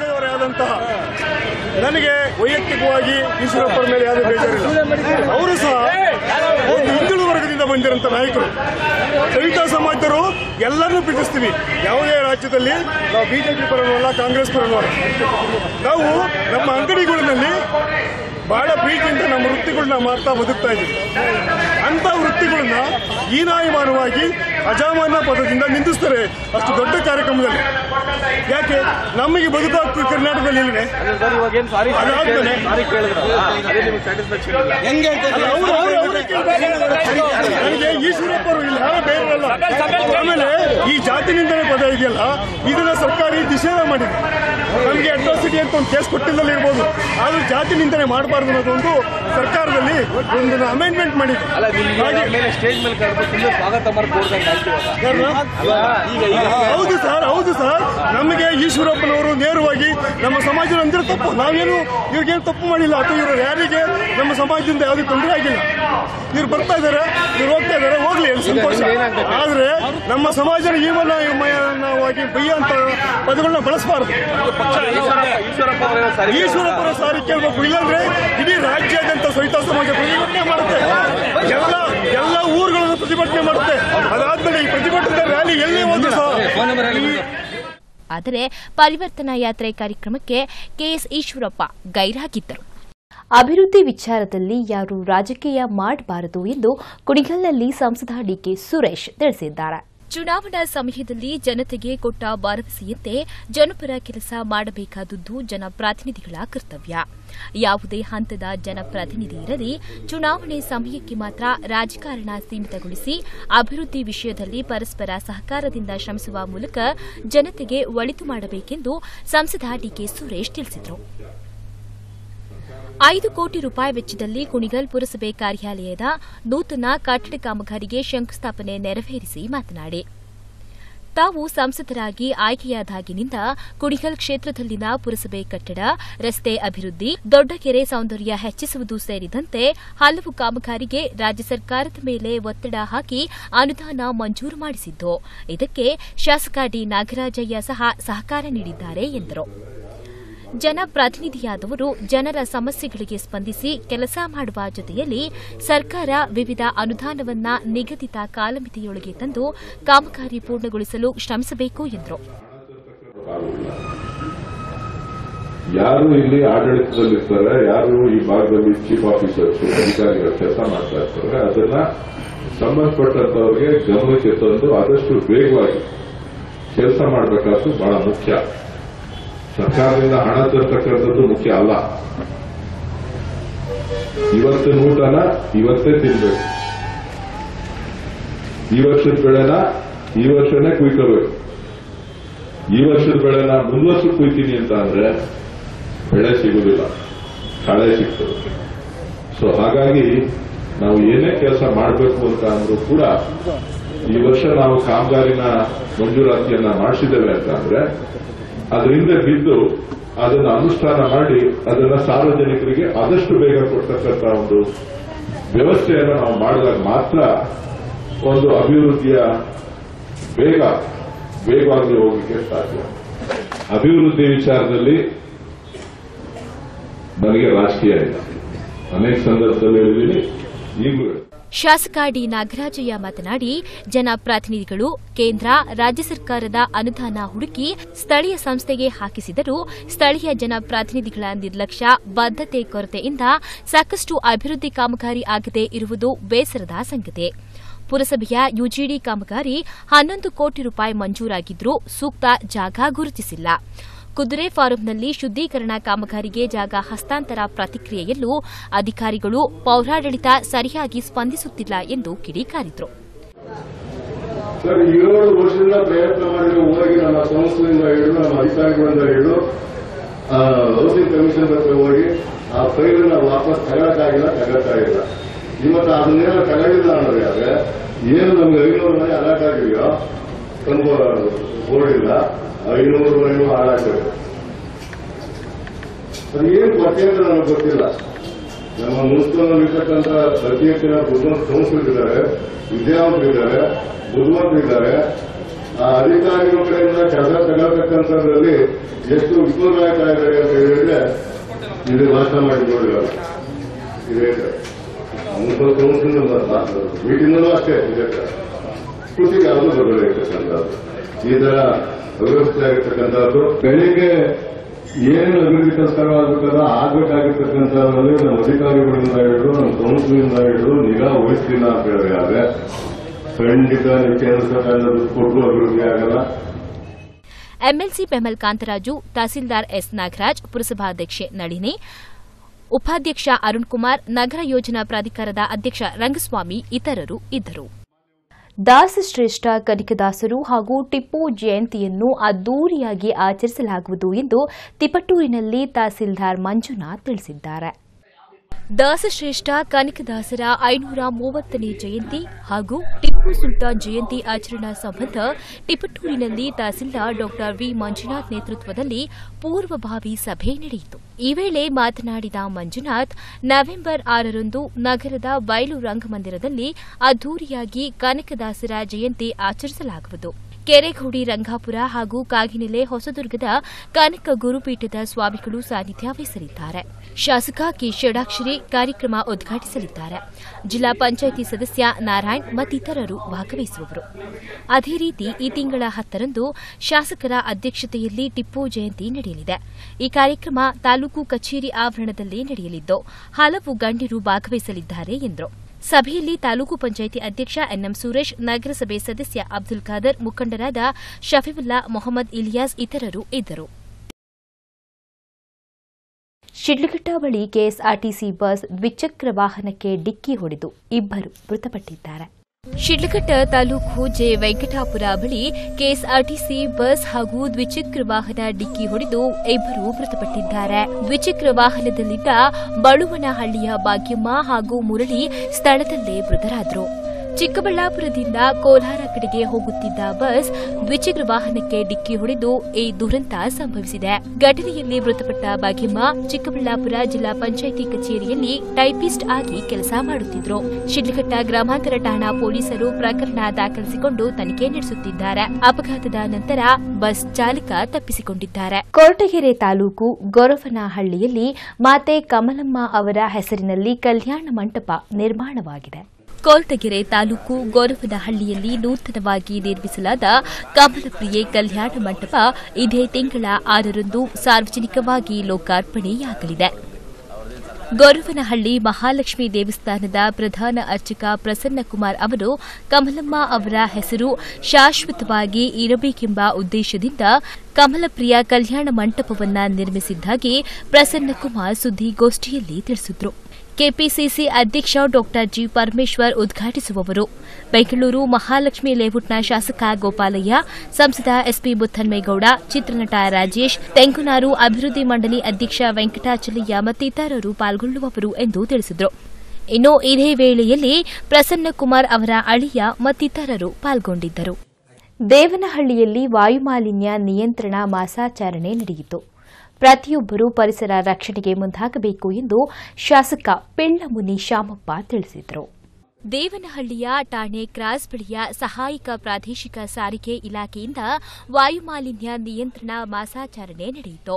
ನನಗೆ ವೈಯಕ್ತಿಕವಾಗಿ ಈಶ್ವರಪ್ಪರ ಮೇಲೆ ಯಾವುದೇ ಬೇಜಾರಿಲ್ಲ. ಅವರು ಸಹ ಒಂದು ಹಿಂದುಳಿದ ವರ್ಗದಿಂದ ಬಂದಿರಂತ ನಾಯಕರು. ಸವಿತಾ ಸಮಾಜದವರು ಎಲ್ಲರನ್ನೂ ಪ್ರೀತಿಸ್ತೀವಿ. ಯಾವುದೇ ರಾಜ್ಯದಲ್ಲಿ ನಾವು ಬಿಜೆಪಿ ಪರವಲ್ಲ, ಕಾಂಗ್ರೆಸ್ ಪರವಲ್ಲ. ನಾವು ನಮ್ಮ ಅಂಗಡಿಗಳಲ್ಲಿ ಬಹಳ ಪ್ರೀತಿಯಿಂದ ನಮ್ಮ ವೃತ್ತಿಗಳನ್ನ ಮಾಡ್ತಾ ಬದುಕ್ತಾ ಇದ್ದೀವಿ. ಅಂತ ವೃತ್ತಿಗಳನ್ನ ಹೀನಾಯಮಾನವಾಗಿ ಅಜಾಮಾನ ಪದದಿಂದ ನಿಂದಿಸ್ತಾರೆ ಅಷ್ಟು ದೊಡ್ಡ ಕಾರ್ಯಕ್ರಮದಲ್ಲಿ. ಯಾಕೆ ನಮಗೆ ಬದುಕಾಗ್ತದೆ ಕರ್ನಾಟಕದಲ್ಲಿ ಅದಾದ್ಮೇಲೆ ನನಗೆ ಈಶ್ವರಪ್ಪ ಅವರು ಇಲ್ಲ, ಬೇರೆಲ್ಲ. ಆಮೇಲೆ ಈ ಜಾತಿ ನಿಂದನೆ ಪದ ಇದೆಯಲ್ಲ, ಇದನ್ನ ಸರ್ಕಾರ ನಿಷೇಧ ಮಾಡಿದೆ. ನಮಗೆ ಅಟ್ರಾಸಿಟಿ ಅಂತ ಒಂದು ಕೇಸ್ ಕೊಟ್ಟಿದ್ದಲ್ಲಿ ಇರ್ಬೋದು, ಆದ್ರೂ ಜಾತಿ ನಿಂದನೆ ಮಾಡಬಾರ್ದು ಅನ್ನೋದೊಂದು ಸರ್ಕಾರದಲ್ಲಿ ಒಂದು ಅಮೆಂಡ್ಮೆಂಟ್ ಮಾಡಿದೆ. ಹೌದು ಸರ್, ನಮಗೆ ಈಶ್ವರಪ್ಪನವರು ನೇರವಾಗಿ ನಮ್ಮ ಸಮಾಜದ ಅಂದ್ರೆ ತಪ್ಪು, ನಾವೇನು ಇವ್ರಿಗೇನು ತಪ್ಪು ಮಾಡಿಲ್ಲ, ಅಥವಾ ಇವರು ಯಾರಿಗೆ ನಮ್ಮ ಸಮಾಜದಿಂದ ಯಾವುದೇ ತೊಂದರೆ ಆಗಿಲ್ಲ. ಇವ್ರು ಬರ್ತಾ ಇದಾರೆ, ಇವ್ರು ಹೋಗ್ತಾ ಇದಾರೆ, ಹೋಗ್ಲಿ ಸಂತೋಷ. ಆದ್ರೆ ನಮ್ಮ ಸಮಾಜದ ಈವನವಾಗಿ ಬೈಯಂತ ಪದಗಳನ್ನ ಬಳಸಬಾರದು. ಈಶ್ವರಪ್ಪನ ಸಾರಿ ಕೇಳಬೇಕು, ಇಲ್ಲಾಂದ್ರೆ ಇಡೀ ರಾಜ್ಯಾದ್ಯಂತ ಸಹಿತ ಸಮಾಜ ಪ್ರತಿಭಟನೆ ಮಾಡುತ್ತೆ, ಎಲ್ಲ ಊರುಗಳನ್ನು ಪ್ರತಿಭಟನೆ ಮಾಡುತ್ತೆ. ಅದಾದ್ಮೇಲೆ ಈ ಪ್ರತಿಭಟನೆ ರ್ಯಾಲಿ ಎಲ್ಲೇ ಹೋದ್ರು ಸಹ. ಆದರೆ ಪರಿವರ್ತನಾ ಯಾತ್ರೆ ಕಾರ್ಯಕ್ರಮಕ್ಕೆ ಕೆಎಸ್ ಈಶ್ವರಪ್ಪ ಗೈರಾಗಿದ್ದರು. ಅಭಿವೃದ್ಧಿ ವಿಚಾರದಲ್ಲಿ ಯಾರು ರಾಜಕೀಯ ಮಾಡಬಾರದು ಎಂದು ಕುಣಿಗಲ್ನಲ್ಲಿ ಸಂಸದ ಡಿಕೆ ಸುರೇಶ್ ತಿಳಿಸಿದ್ದಾರೆ. ಚುನಾವಣಾ ಸಮಯದಲ್ಲಿ ಜನತೆಗೆ ಕೊಟ್ಟ ಭರವಸೆಯಂತೆ ಜನಪರ ಕೆಲಸ ಮಾಡಬೇಕಾದುದು ಜನಪ್ರತಿನಿಧಿಗಳ ಕರ್ತವ್ಯ. ಯಾವುದೇ ಹಂತದ ಜನಪ್ರತಿನಿಧಿ ಇರಲಿ, ಚುನಾವಣೆ ಸಮಯಕ್ಕೆ ಮಾತ್ರ ರಾಜಕಾರಣ ಸೀಮಿತಗೊಳಿಸಿ ಅಭಿವೃದ್ಧಿ ವಿಷಯದಲ್ಲಿ ಪರಸ್ಪರ ಸಹಕಾರದಿಂದ ಶ್ರಮಿಸುವ ಮೂಲಕ ಜನತೆಗೆ ಒಳಿತು ಮಾಡಬೇಕೆಂದು ಸಂಸದ ಡಿಕೆ ಸುರೇಶ್ ತಿಳಿಸಿದರು. 5 ಕೋಟಿ ರೂಪಾಯಿ ವೆಚ್ಚದಲ್ಲಿ ಕುಣಿಗಲ್ ಪುರಸಭೆ ಕಾರ್ಯಾಲಯದ ನೂತನ ಕಟ್ಟಡ ಕಾಮಗಾರಿಗೆ ಶಂಕುಸ್ಥಾಪನೆ ನೆರವೇರಿಸಿ ಮಾತನಾಡಿ, ತಾವು ಸಂಸದರಾಗಿ ಆಯ್ಕೆಯಾದಾಗಿನಿಂದ ಕುಣಿಗಲ್ ಕ್ಷೇತ್ರದಲ್ಲಿನ ಪುರಸಭೆ ಕಟ್ಟಡ, ರಸ್ತೆ ಅಭಿವೃದ್ಧಿ, ದೊಡ್ಡ ಕೆರೆ ಸೌಂದರ್ಯ ಹೆಚ್ಚಿಸುವುದು ಸೇರಿದಂತೆ ಹಲವು ಕಾಮಗಾರಿಗೆ ರಾಜ್ಯ ಸರ್ಕಾರದ ಮೇಲೆ ಒತ್ತಡ ಹಾಕಿ ಅನುದಾನ ಮಂಜೂರು ಮಾಡಿಸಿದ್ದು, ಇದಕ್ಕೆ ಶಾಸಕ ಡಿ ನಾಗರಾಜಯ್ಯ ಸಹ ಸಹಕಾರ ನೀಡಿದ್ದಾರೆ ಎಂದರು. ಜನಪ್ರತಿನಿಧಿಯಾದವರು ಜನರ ಸಮಸ್ಯೆಗಳಿಗೆ ಸ್ಪಂದಿಸಿ ಕೆಲಸ ಮಾಡುವ ಜೊತೆಯಲ್ಲಿ ಸರ್ಕಾರ ವಿವಿಧ ಅನುದಾನವನ್ನ ನಿಗದಿತ ಕಾಲಮಿತಿಯೊಳಗೆ ತಂದು ಕಾಮಗಾರಿ ಪೂರ್ಣಗೊಳಿಸಲು ಶ್ರಮಿಸಬೇಕು ಎಂದರು. ಯಾರು ಇಲ್ಲಿ ಆಡಳಿತದಲ್ಲಿರ್ತಾರೆ, ಯಾರು ಈ ಭಾಗದಲ್ಲಿ ಚೀಫ್ ಆಫೀಸರ್ಸ್ ಅಧಿಕಾರಿಗಳು ಕೆಲಸ ಮಾಡ್ತಾ ಇರ್ತಾರೆ, ಅದನ್ನ ಸಂಬಂಧಪಟ್ಟಂತವರಿಗೆ ಗಮನಕ್ಕೆ ತಂದು ಆದಷ್ಟು ವೇಗವಾಗಿ ಕೆಲಸ ಮಾಡಬೇಕಾದ್ದು ಬಹಳ ಮುಖ್ಯ. ಸರ್ಕಾರದಿಂದ ಹಣ ತರ್ತಕ್ಕಂಥದ್ದು ಮುಖ್ಯ ಅಲ್ಲ. ಇವತ್ತಿನ ಊಟನ ಇವತ್ತೇ ತಿನ್ಬೇಕು, ಈ ವರ್ಷದ ಬೆಳೆನ ಈ ವರ್ಷನೇ ಕುಯ್ಕೋಬೇಕು. ಈ ವರ್ಷದ ಬೆಳೆನ ಮುಂದುವರ್ಷಕ್ಕೆ ಕುಯ್ತೀನಿ ಅಂತ ಅಂದ್ರೆ ಬೆಳೆ ಸಿಗುವುದಿಲ್ಲ, ಕಳೆ ಸಿಗ್ತದೆ. ಸೊ ಹಾಗಾಗಿ ನಾವು ಏನೇ ಕೆಲಸ ಮಾಡಬೇಕು ಅಂತ ಅಂದ್ರೂ ಕೂಡ ಈ ವರ್ಷ ನಾವು ಕಾಮಗಾರಿನ ಮಂಜೂರಾತಿಯನ್ನ ಮಾಡಿಸಿದ್ದೇವೆ ಅಂತ ಅಂದ್ರೆ ಅದ್ರ ಹಿಂದೆ ಬಿದ್ದು ಅದನ್ನು ಅನುಷ್ಠಾನ ಮಾಡಿ ಅದನ್ನ ಸಾರ್ವಜನಿಕರಿಗೆ ಆದಷ್ಟು ಬೇಗ ಕೊಡ್ತಕ್ಕಂಥ ಒಂದು ವ್ಯವಸ್ಥೆಯನ್ನು ನಾವು ಮಾಡಿದಾಗ ಮಾತ್ರ ಒಂದು ಅಭಿವೃದ್ಧಿಯ ವೇಗವಾಗಿ ಹೋಗಲಿಕ್ಕೆ ಸಾಧ್ಯ. ಅಭಿವೃದ್ಧಿ ವಿಚಾರದಲ್ಲಿ ನನಗೆ ರಾಜಕೀಯ ಇಲ್ಲ, ಅನೇಕ ಸಂದರ್ಭದಲ್ಲಿ ಹೇಳಿದ್ದೀನಿ, ಈಗಲೂ. ಶಾಸಕ ಡಿ ನಾಗರಾಜಯ್ಯ ಮಾತನಾಡಿ, ಜನಪ್ರತಿನಿಧಿಗಳು ಕೇಂದ್ರ, ರಾಜ್ಯ ಸರ್ಕಾರದ ಅನುದಾನ ಹುಡುಕಿ ಸ್ಥಳೀಯ ಸಂಸ್ಥೆಗೆ ಹಾಕಿಸಿದರೂ ಸ್ಥಳೀಯ ಜನಪ್ರತಿನಿಧಿಗಳ ನಿರ್ಲಕ್ಷ್ಯ, ಬದ್ಧತೆ ಕೊರತೆಯಿಂದ ಸಾಕಷ್ಟು ಅಭಿವೃದ್ಧಿ ಕಾಮಗಾರಿ ಆಗದೇ ಇರುವುದು ಬೇಸರದ ಸಂಗತಿ. ಪುರಸಭೆಯ ಯುಜಿಡಿ ಕಾಮಗಾರಿ 11 ಕೋಟಿ ರೂಪಾಯಿ ಮಂಜೂರಾಗಿದ್ದರೂ ಸೂಕ್ತ ಜಾಗ ಗುರುತಿಸಿಲ್ಲ. ಕುದುರೆ ಫಾರಂನಲ್ಲಿ ಶುದ್ದೀಕರಣ ಕಾಮಗಾರಿಗೆ ಜಾಗ ಹಸ್ತಾಂತರ ಪ್ರತಿಕ್ರಿಯೆಯಲ್ಲೂ ಅಧಿಕಾರಿಗಳು, ಪೌರಾಡಳಿತ ಸರಿಯಾಗಿ ಸ್ಪಂದಿಸುತ್ತಿಲ್ಲ ಎಂದು ಕಿಡಿಕಾರಿದರು. ಸರ್, 7 ವರ್ಷದಿಂದ ಪ್ರಯತ್ನ ಮಾಡಿದ್ರು. ಹೋಗಿ ನಮ್ಮ ಸಂಸ್ಥೆಯಿಂದ ಹಿಡಿದು ನಮ್ಮ ಅಧಿಕಾರಿಗಳಿಂದ ಹಿಡಿದು ಹೌಸಿಂಗ್ ಕಮಿಷನ್ ಹತ್ರ ಹೋಗಿ ಆ ಫೈಲನ್ನ ವಾಪಸ್ ತಗೊಳಕ್ಕಾಗಿಲ್ಲ. ಇವತ್ತು ಅದನ್ನೇನೋ ತಗೊಂಡಿಲ್ಲ ಅನ್ನೋದು ಯಾವ್ರೆ, ಏನು ನಮ್ಗೆ 500 ಮನೆ ಅಲಾಟ್ ಆಗಿದೆಯೋ ಬೋರ್ಡ್ ಇಲ್ಲ, 500 ಮನೆಯೂ ಹಾಳಾಗ್ತದೆ. ಅದು ಏನು ಕೊರತೆ ಅಂತ ನನಗೆ ಗೊತ್ತಿಲ್ಲ. ನಮ್ಮ ಮುನ್ಸಿಪಲ್ನಲ್ಲಿರ್ತಕ್ಕಂಥ ಅತಿ ಹೆಚ್ಚಿನ ಬುದ್ಧಿವಂತ ಸಂಸ್ಥೆಗಳಿದ್ದಾರೆ, ವಿದ್ಯಾವಂತರಿದ್ದಾರೆ, ಬುದ್ಧಿವಂತರಿದ್ದಾರೆ. ಆ ಅಧಿಕಾರಿಗಳ ಕಡೆಯಿಂದ ಕೆಲಸ ತಗೊಳ್ತಕ್ಕಂಥದ್ರಲ್ಲಿ ಎಷ್ಟು ವಿಫಲರಾಗ್ತಾ ಇದ್ದಾರೆ ಅಂತ ಹೇಳಿದ್ರೆ ಇಲ್ಲಿ ಭಾಷಣ ಮಾಡಿ ನೋಡಿರಲ್ಲ. ಇದೇ ಮುನ್ಸಿಪಲ್ ಕೌನ್ಸಿಲ್ ಮೀಟಿಂಗ್ನಲ್ಲೂ ಅಷ್ಟೇ ಕೃಷಿಗೆ ಯಾವುದು ಬದಲಾಗಿರ್ತಕ್ಕಂಥದ್ದು, ಈ ತರ ಅವ್ಯವಸ್ಥೆ ಆಗಿರ್ತಕ್ಕಂಥದ್ದು. ಬೆಳಿಗ್ಗೆ ಏನು ಅಭಿವೃದ್ಧಿ ಕೆಲಸಗಳಾಗಬೇಕಲ್ಲ ಆಗ್ಬೇಕಾಗಿರ್ತಕ್ಕಂಥದ್ರಲ್ಲಿ ನಮ್ಮ ಅಧಿಕಾರಿಗಳಿಂದ ಹಿಡಿದು ನಮ್ಮ ಕೌನ್ಸಿಲಿಂದ ಹಿಡಿದು ನಿಗಾ ವಹಿಸ್ತಿಲ್ಲ ಅಂತ ಹೇಳಿದ್ರೆ ಖಂಡಿತ ಕೇಂದ್ರ ಸರ್ಕಾರದ ಕೊಟ್ಟು ಅಭಿವೃದ್ಧಿ ಆಗಲ್ಲ. ಎಂಎಲ್ಸಿ ಬೆಮಲ್ ಕಾಂತರಾಜು, ತಹಸೀಲ್ದಾರ್ ಎಸ್ ನಾಗರಾಜ್, ಪುರಸಭಾಧ್ಯಕ್ಷೆ ನಳಿನಿ, ಉಪಾಧ್ಯಕ್ಷ ಅರುಣ್ ಕುಮಾರ್, ನಗರ ಯೋಜನಾ ಪ್ರಾಧಿಕಾರದ ಅಧ್ಯಕ್ಷ ರಂಗಸ್ವಾಮಿ ಇತರರು ಇದ್ದರು. ದಾಸಶ್ರೇಷ್ಠ ಕನಕದಾಸರು ಹಾಗೂ ಟಿಪ್ಪು ಜಯಂತಿಯನ್ನು ಅದ್ದೂರಿಯಾಗಿ ಆಚರಿಸಲಾಗುವುದು ಎಂದು ತಿಪಟೂರಿನಲ್ಲಿ ತಹಸೀಲ್ದಾರ್ ಮಂಜುನಾಥ್ ತಿಳಿಸಿದ್ದಾರೆ. ದಾಸಶ್ರೇಷ್ಠ ಕನಕದಾಸರ 530ನೇ ಜಯಂತಿ ಹಾಗೂ ಟಿಪ್ಪು ಸುಲ್ತಾನ್ ಜಯಂತಿ ಆಚರಣಾ ಸಂಬಂಧ ತಿಪಟೂರಿನಲ್ಲಿ ತಹಸೀಲ್ದಾರ್ ಡಾ ವಿ ಮಂಜುನಾಥ್ ನೇತೃತ್ವದಲ್ಲಿ ಪೂರ್ವಭಾವಿ ಸಭೆ ನಡೆಯಿತು. ಈ ವೇಳೆ ಮಾತನಾಡಿದ ಮಂಜುನಾಥ್, ನವೆಂಬರ್ 6ರಂದು ನಗರದ ಬಯಲು ರಂಗಮಂದಿರದಲ್ಲಿ ಅದ್ದೂರಿಯಾಗಿ ಕನಕದಾಸರ ಜಯಂತಿ ಆಚರಿಸಲಾಗುವುದು. ಕೆರೆಗೋಡಿ ರಂಗಾಪುರ ಹಾಗೂ ಕಾಗಿನೆಲೆ ಹೊಸದುರ್ಗದ ಕನಕ ಗುರುಪೀಠದ ಸ್ವಾಮಿಗಳು ಸಾನ್ನಿಧ್ಯ ವಹಿಸಲಿದ್ದಾರೆ. ಶಾಸಕ ಕೆ ಷಡಾಕ್ಷರಿ ಕಾರ್ಯಕ್ರಮ ಉದ್ಘಾಟಿಸಲಿದ್ದಾರೆ. ಜಿಲ್ಲಾ ಪಂಚಾಯಿತಿ ಸದಸ್ಯ ನಾರಾಯಣ್ ಮತ್ತಿತರರು ಭಾಗವಹಿಸುವವರು. ಅದೇ ರೀತಿ ಈ ತಿಂಗಳ 10ರಂದು ಶಾಸಕರ ಅಧ್ಯಕ್ಷತೆಯಲ್ಲಿ ಟಿಪ್ಪು ಜಯಂತಿ ನಡೆಯಲಿದೆ. ಈ ಕಾರ್ಯಕ್ರಮ ತಾಲೂಕು ಕಚೇರಿ ಆವರಣದಲ್ಲಿ ನಡೆಯಲಿದ್ದು ಹಲವು ಗಣ್ಯರು ಭಾಗವಹಿಸಲಿದ್ದಾರೆ ಎಂದರು. ಸಭೆಯಲ್ಲಿ ತಾಲೂಕು ಪಂಚಾಯಿತಿ ಅಧ್ಯಕ್ಷ ಎನ್ಎಂ ಸುರೇಶ್, ನಗರಸಭೆ ಸದಸ್ಯ ಅಬ್ದುಲ್ ಖಾದರ್, ಮುಖಂಡರಾದ ಶಫೀವುಲ್ಲಾ, ಮೊಹಮ್ಮದ್ ಇಲಿಯಾಸ್ ಇತರರು ಇದ್ದರು. ಶಿಡ್ಲಘಟ್ಟ ಬಳಿ ಕೆಎಸ್ಆರ್ಟಿಸಿ ಬಸ್ ದ್ವಿಚಕ್ರ ವಾಹನಕ್ಕೆ ಡಿಕ್ಕಿ ಹೊಡೆದು ಇಬ್ಬರು ಮೃತಪಟ್ಟಿದ್ದಾರೆ. ಶಿಡ್ಲಘಟ್ಟ ತಾಲೂಕು ಜೆ ವೆಂಕಟಾಪುರ ಬಳಿ ಕೆಎಸ್ಆರ್ಟಿಸಿ ಬಸ್ ಹಾಗೂ ದ್ವಿಚಕ್ರ ವಾಹನ ಡಿಕ್ಕಿ ಹೊಡೆದು ಇಬ್ಬರು ಮೃತಪಟ್ಟಿದ್ದಾರೆ. ದ್ವಿಚಕ್ರ ವಾಹನದಲ್ಲಿದ್ದ ಬಳುವನಹಳ್ಳಿಯ ಭಾಗ್ಯಮ್ಮ ಹಾಗೂ ಮುರಳಿ ಸ್ಥಳದಲ್ಲೇ ಮೃತರಾದರು. ಚಿಕ್ಕಬಳ್ಳಾಪುರದಿಂದ ಕೋಲಾರ ಕಡೆಗೆ ಹೋಗುತ್ತಿದ್ದ ಬಸ್ ದ್ವಿಚಕ್ರ ವಾಹನಕ್ಕೆ ಡಿಕ್ಕಿ ಹೊಡೆದು ಈ ದುರಂತ ಸಂಭವಿಸಿದೆ. ಘಟನೆಯಲ್ಲಿ ಮೃತಪಟ್ಟ ಭಾಗ್ಯಮ್ಮ ಚಿಕ್ಕಬಳ್ಳಾಪುರ ಜಿಲ್ಲಾ ಪಂಚಾಯಿತಿ ಕಚೇರಿಯಲ್ಲಿ ಟೈಪಿಸ್ಟ್ ಆಗಿ ಕೆಲಸ ಮಾಡುತ್ತಿದ್ದರು. ಶಿಡ್ಲಘಟ್ಟ ಗ್ರಾಮಾಂತರ ಠಾಣಾ ಪೊಲೀಸರು ಪ್ರಕರಣ ದಾಖಲಿಸಿಕೊಂಡು ತನಿಖೆ ನಡೆಸುತ್ತಿದ್ದಾರೆ. ಅಪಘಾತದ ನಂತರ ಬಸ್ ಚಾಲಕ ತಪ್ಪಿಸಿಕೊಂಡಿದ್ದಾರೆ. ಕೊರಟಗೆರೆ ತಾಲೂಕು ಗೊರವನಹಳ್ಳಿಯಲ್ಲಿ ಮಾತೆ ಕಮಲಮ್ಮ ಅವರ ಹೆಸರಿನಲ್ಲಿ ಕಲ್ಯಾಣ ಮಂಟಪ ನಿರ್ಮಾಣವಾಗಿದೆ. ಕೊರಟಗೆರೆ ತಾಲೂಕು ಗೊರವನಹಳ್ಳಿಯಲ್ಲಿ ನೂತನವಾಗಿ ನಿರ್ಮಿಸಲಾದ ಕಮಲಪ್ರಿಯೆ ಕಲ್ಯಾಣ ಮಂಟಪ ಇದೇ ತಿಂಗಳ 6ರಂದು ಸಾರ್ವಜನಿಕವಾಗಿ ಲೋಕಾರ್ಪಣೆಯಾಗಲಿದೆ. ಗೊರವನಹಳ್ಳಿ ಮಹಾಲಕ್ಷ್ಮಿ ದೇವಸ್ಥಾನದ ಪ್ರಧಾನ ಅರ್ಚಕ ಪ್ರಸನ್ನಕುಮಾರ್ ಅವರು ಕಮಲಮ್ಮ ಅವರ ಹೆಸರು ಶಾಶ್ವತವಾಗಿ ಇರಬೇಕೆಂಬ ಉದ್ದೇಶದಿಂದ ಕಮಲಪ್ರಿಯ ಕಲ್ಯಾಣ ಮಂಟಪವನ್ನು ನಿರ್ಮಿಸಿದ್ದಾಗಿ ಪ್ರಸನ್ನಕುಮಾರ್ ಸುದ್ದಿಗೋಷ್ಠಿಯಲ್ಲಿ ತಿಳಿಸಿದರು. ಕೆಪಿಸಿಸಿ ಅಧ್ಯಕ್ಷ ಡಾ ಜಿ ಪರಮೇಶ್ವರ್ ಉದ್ಘಾಟಿಸುವವರು. ಬೆಂಗಳೂರು ಮಹಾಲಕ್ಷ್ಮಿ ಲೇಔಟ್ನ ಶಾಸಕ ಗೋಪಾಲಯ್ಯ, ಸಂಸದ ಎಸ್ಪಿ ಮುತ್ತನ್ಮೇಗೌಡ, ಚಿತ್ರನಟ ರಾಜೇಶ್, ತೆಂಕುನಾರು ಅಭಿವೃದ್ಧಿ ಮಂಡಳಿ ಅಧ್ಯಕ್ಷ ವೆಂಕಟಾಚಲಯ್ಯ ಮತ್ತಿತರರು ಪಾಲ್ಗೊಳ್ಳುವವರು ಎಂದು ತಿಳಿಸಿದರು. ಇನ್ನು ಇದೇ ವೇಳೆಯಲ್ಲಿ ಪ್ರಸನ್ನಕುಮಾರ್ ಅವರ ಅಳಿಯ ಮತ್ತಿತರರು ಪಾಲ್ಗೊಂಡಿದ್ದರು. ದೇವನಹಳ್ಳಿಯಲ್ಲಿ ವಾಯುಮಾಲಿನ್ಯ ನಿಯಂತ್ರಣ ಮಾಸಾಚರಣೆ ನಡೆಯಿತು. ಪ್ರತಿಯೊಬ್ಬರೂ ಪರಿಸರ ರಕ್ಷಣೆಗೆ ಮುಂದಾಗಬೇಕು ಎಂದು ಶಾಸಕ ಪಿಳ್ಳಮುನಿ ಶಾಮಪ್ಪ ತಿಳಿಸಿದರು. ದೇವನಹಳ್ಳಿಯ ಠಾಣೆ ಕ್ರಾಸ್ ಬಳಿಯ ಸಹಾಯಕ ಪ್ರಾದೇಶಿಕ ಸಾರಿಗೆ ಇಲಾಖೆಯಿಂದ ವಾಯುಮಾಲಿನ್ಯ ನಿಯಂತ್ರಣ ಮಾಸಾಚರಣೆ ನಡೆಯಿತು.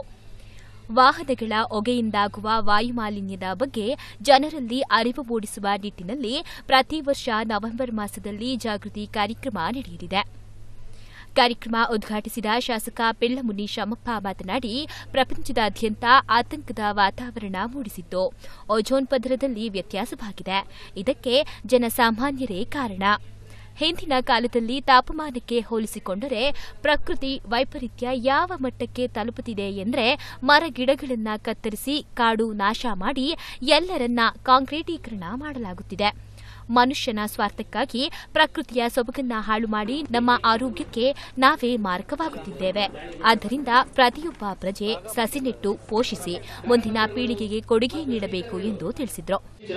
ವಾಹನಗಳ ಹೊಗೆಯಿಂದಾಗುವ ವಾಯುಮಾಲಿನ್ಯದ ಬಗ್ಗೆ ಜನರಲ್ಲಿ ಅರಿವು ಮೂಡಿಸುವ ನಿಟ್ಟಿನಲ್ಲಿ ಪ್ರತಿ ವರ್ಷ ನವೆಂಬರ್ ಮಾಸದಲ್ಲಿ ಜಾಗೃತಿ ಕಾರ್ಯಕ್ರಮ ನಡೆಯಲಿದೆ. ಕಾರ್ಯಕ್ರಮ ಉದ್ಘಾಟಿಸಿದ ಶಾಸಕ ಪಿಳ್ಳಮುನಿ ಶಾಮಪ್ಪ ಮಾತನಾಡಿ, ಪ್ರಪಂಚದಾದ್ಯಂತ ಆತಂಕದ ವಾತಾವರಣ ಮೂಡಿಸಿದ್ದು ಓಜೋನ್ ಪದರದಲ್ಲಿ ವ್ಯತ್ಯಾಸವಾಗಿದೆ. ಇದಕ್ಕೆ ಜನಸಾಮಾನ್ಯರೇ ಕಾರಣ. ಹಿಂದಿನ ಕಾಲದಲ್ಲಿ ತಾಪಮಾನಕ್ಕೆ ಹೋಲಿಸಿಕೊಂಡರೆ ಪ್ರಕೃತಿ ವೈಪರೀತ್ಯ ಯಾವ ಮಟ್ಟಕ್ಕೆ ತಲುಪುತ್ತಿದೆ ಎಂದರೆ ಮರ ಗಿಡಗಳನ್ನು ಕತ್ತರಿಸಿ ಕಾಡು ನಾಶ ಮಾಡಿ ಎಲ್ಲರನ್ನ ಕಾಂಕ್ರೀಟೀಕರಣ ಮಾಡಲಾಗುತ್ತಿದೆ. ಮನುಷ್ಯನ ಸ್ವಾರ್ಥಕ್ಕಾಗಿ ಪ್ರಕೃತಿಯ ಸೊಬಗನ್ನ ಹಾಳು ಮಾಡಿ ನಮ್ಮ ಆರೋಗ್ಯಕ್ಕೆ ನಾವೇ ಮಾರಕವಾಗುತ್ತಿದ್ದೇವೆ. ಆದ್ದರಿಂದ ಪ್ರತಿಯೊಬ್ಬ ಪ್ರಜೆ ಸಸಿ ನೆಟ್ಟು ಪೋಷಿಸಿ ಮುಂದಿನ ಪೀಳಿಗೆಗೆ ಕೊಡುಗೆ ನೀಡಬೇಕು ಎಂದು ತಿಳಿಸಿದರು.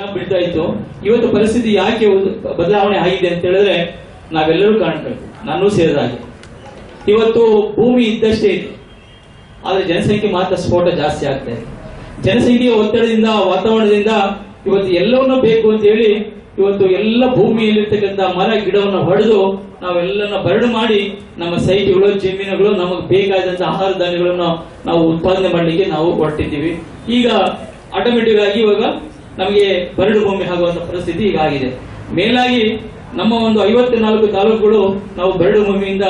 ಇವತ್ತು ಪರಿಸ್ಥಿತಿ ಯಾಕೆ ಬದಲಾವಣೆ ಆಗಿದೆ ಅಂತ ಹೇಳಿದ್ರೆ ನಾವೆಲ್ಲರೂ ಕಾಣಬೇಕು, ನಾನು ಸೇರಿದಾಗೆ. ಇವತ್ತು ಭೂಮಿ ಇದ್ದಷ್ಟೇ ಇದೆ, ಆದರೆ ಜನಸಂಖ್ಯೆ ಮಾತ್ರ ಸ್ಫೋಟ ಜಾಸ್ತಿ ಆಗ್ತಾ ಇದೆ. ಜನಸಂಖ್ಯೆಯ ಒತ್ತಡದಿಂದ, ವಾತಾವರಣದಿಂದ ಇವತ್ತು ಎಲ್ಲವನ್ನೂ ಬೇಕು ಅಂತ ಹೇಳಿ ಇವತ್ತು ಎಲ್ಲ ಭೂಮಿಯಲ್ಲಿರ್ತಕ್ಕಂಥ ಮರ ಗಿಡವನ್ನು ಹೊಡೆದು ನಾವೆಲ್ಲನ ಬರಡು ಮಾಡಿ ನಮ್ಮ ಸೈಟ್ಗಳು, ಜಮೀನುಗಳು, ನಮಗೆ ಬೇಕಾದಂತಹ ಆಹಾರ ಧಾನ್ಯಗಳನ್ನು ನಾವು ಉತ್ಪಾದನೆ ಮಾಡಲಿಕ್ಕೆ ನಾವು ಹೊರಟಿದ್ದೀವಿ. ಈಗ ಆಟೋಮೆಟಿಕ್ ಆಗಿ ಇವಾಗ ನಮಗೆ ಬರಡು ಭೂಮಿ ಆಗುವಂತ ಪರಿಸ್ಥಿತಿ ಈಗ ಆಗಿದೆ. ಮೇಲಾಗಿ ನಮ್ಮ ಒಂದು 54 ತಾಲೂಕುಗಳು ನಾವು ಬರಡು ಭೂಮಿಯಿಂದ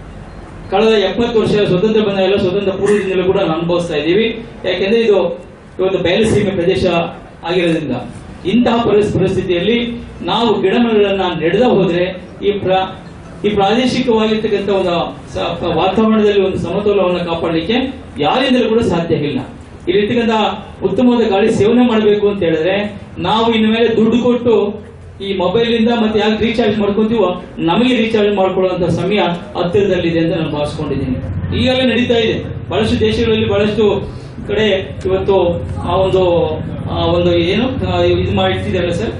ಕಳೆದ 70 ವರ್ಷ ಸ್ವತಂತ್ರ ಬಂದ ಎಲ್ಲ ಸ್ವತಂತ್ರ ಪೂರ್ವದಿಂದಲೂ ಕೂಡ ಅನುಭವಿಸ್ತಾ ಇದ್ದೀವಿ. ಯಾಕೆಂದ್ರೆ ಇದು ಇವತ್ತು ಬಯಲುಸೀಮೆ ಪ್ರದೇಶ ಆಗಿರೋದ್ರಿಂದ ಇಂತಹ ಪರಿಸ್ಥಿತಿಯಲ್ಲಿ ನಾವು ಗಿಡಮರಗಳನ್ನ ನೆಡೆದ ಹೋದ್ರೆ ಈ ಪ್ರಾದೇಶಿಕವಾಗಿರ್ತಕ್ಕಂಥ ಒಂದು ವಾತಾವರಣದಲ್ಲಿ ಒಂದು ಸಮತೋಲನವನ್ನು ಕಾಪಾಡಲಿಕ್ಕೆ ಯಾರಿಂದಲೂ ಕೂಡ ಸಾಧ್ಯ ಇಲ್ಲ. ಇಲ್ಲಿರ್ತಕ್ಕಂಥ ಉತ್ತಮವಾದ ಗಾಳಿ ಸೇವನೆ ಮಾಡಬೇಕು ಅಂತ ಹೇಳಿದ್ರೆ ನಾವು ಇನ್ನು ಮೇಲೆ ದುಡ್ಡು ಕೊಟ್ಟು ಈ ಮೊಬೈಲ್ ಇಂದ ಮತ್ತೆ ಯಾಕೆ ರೀಚಾರ್ಜ್ ಮಾಡ್ಕೊಂತೀವೋ ನಮಗೆ ರೀಚಾರ್ಜ್ ಮಾಡ್ಕೊಳ್ಳುವಂತ ಸಮಯ ಹತ್ತಿರದಲ್ಲಿದೆ ಅಂತ ನಾನು ಭಾವಿಸ್ಕೊಂಡಿದ್ದೀನಿ. ಈಗಲೇ ನಡೀತಾ ಇದೆ ಬಹಳಷ್ಟು ದೇಶಗಳಲ್ಲಿ, ಬಹಳಷ್ಟು ಕಡೆ ಇವತ್ತು ಆ ಒಂದು ಏನು ಇದು ಮಾಡಿಟ್ಟಿದ್ದಾರೆ ಸರ್,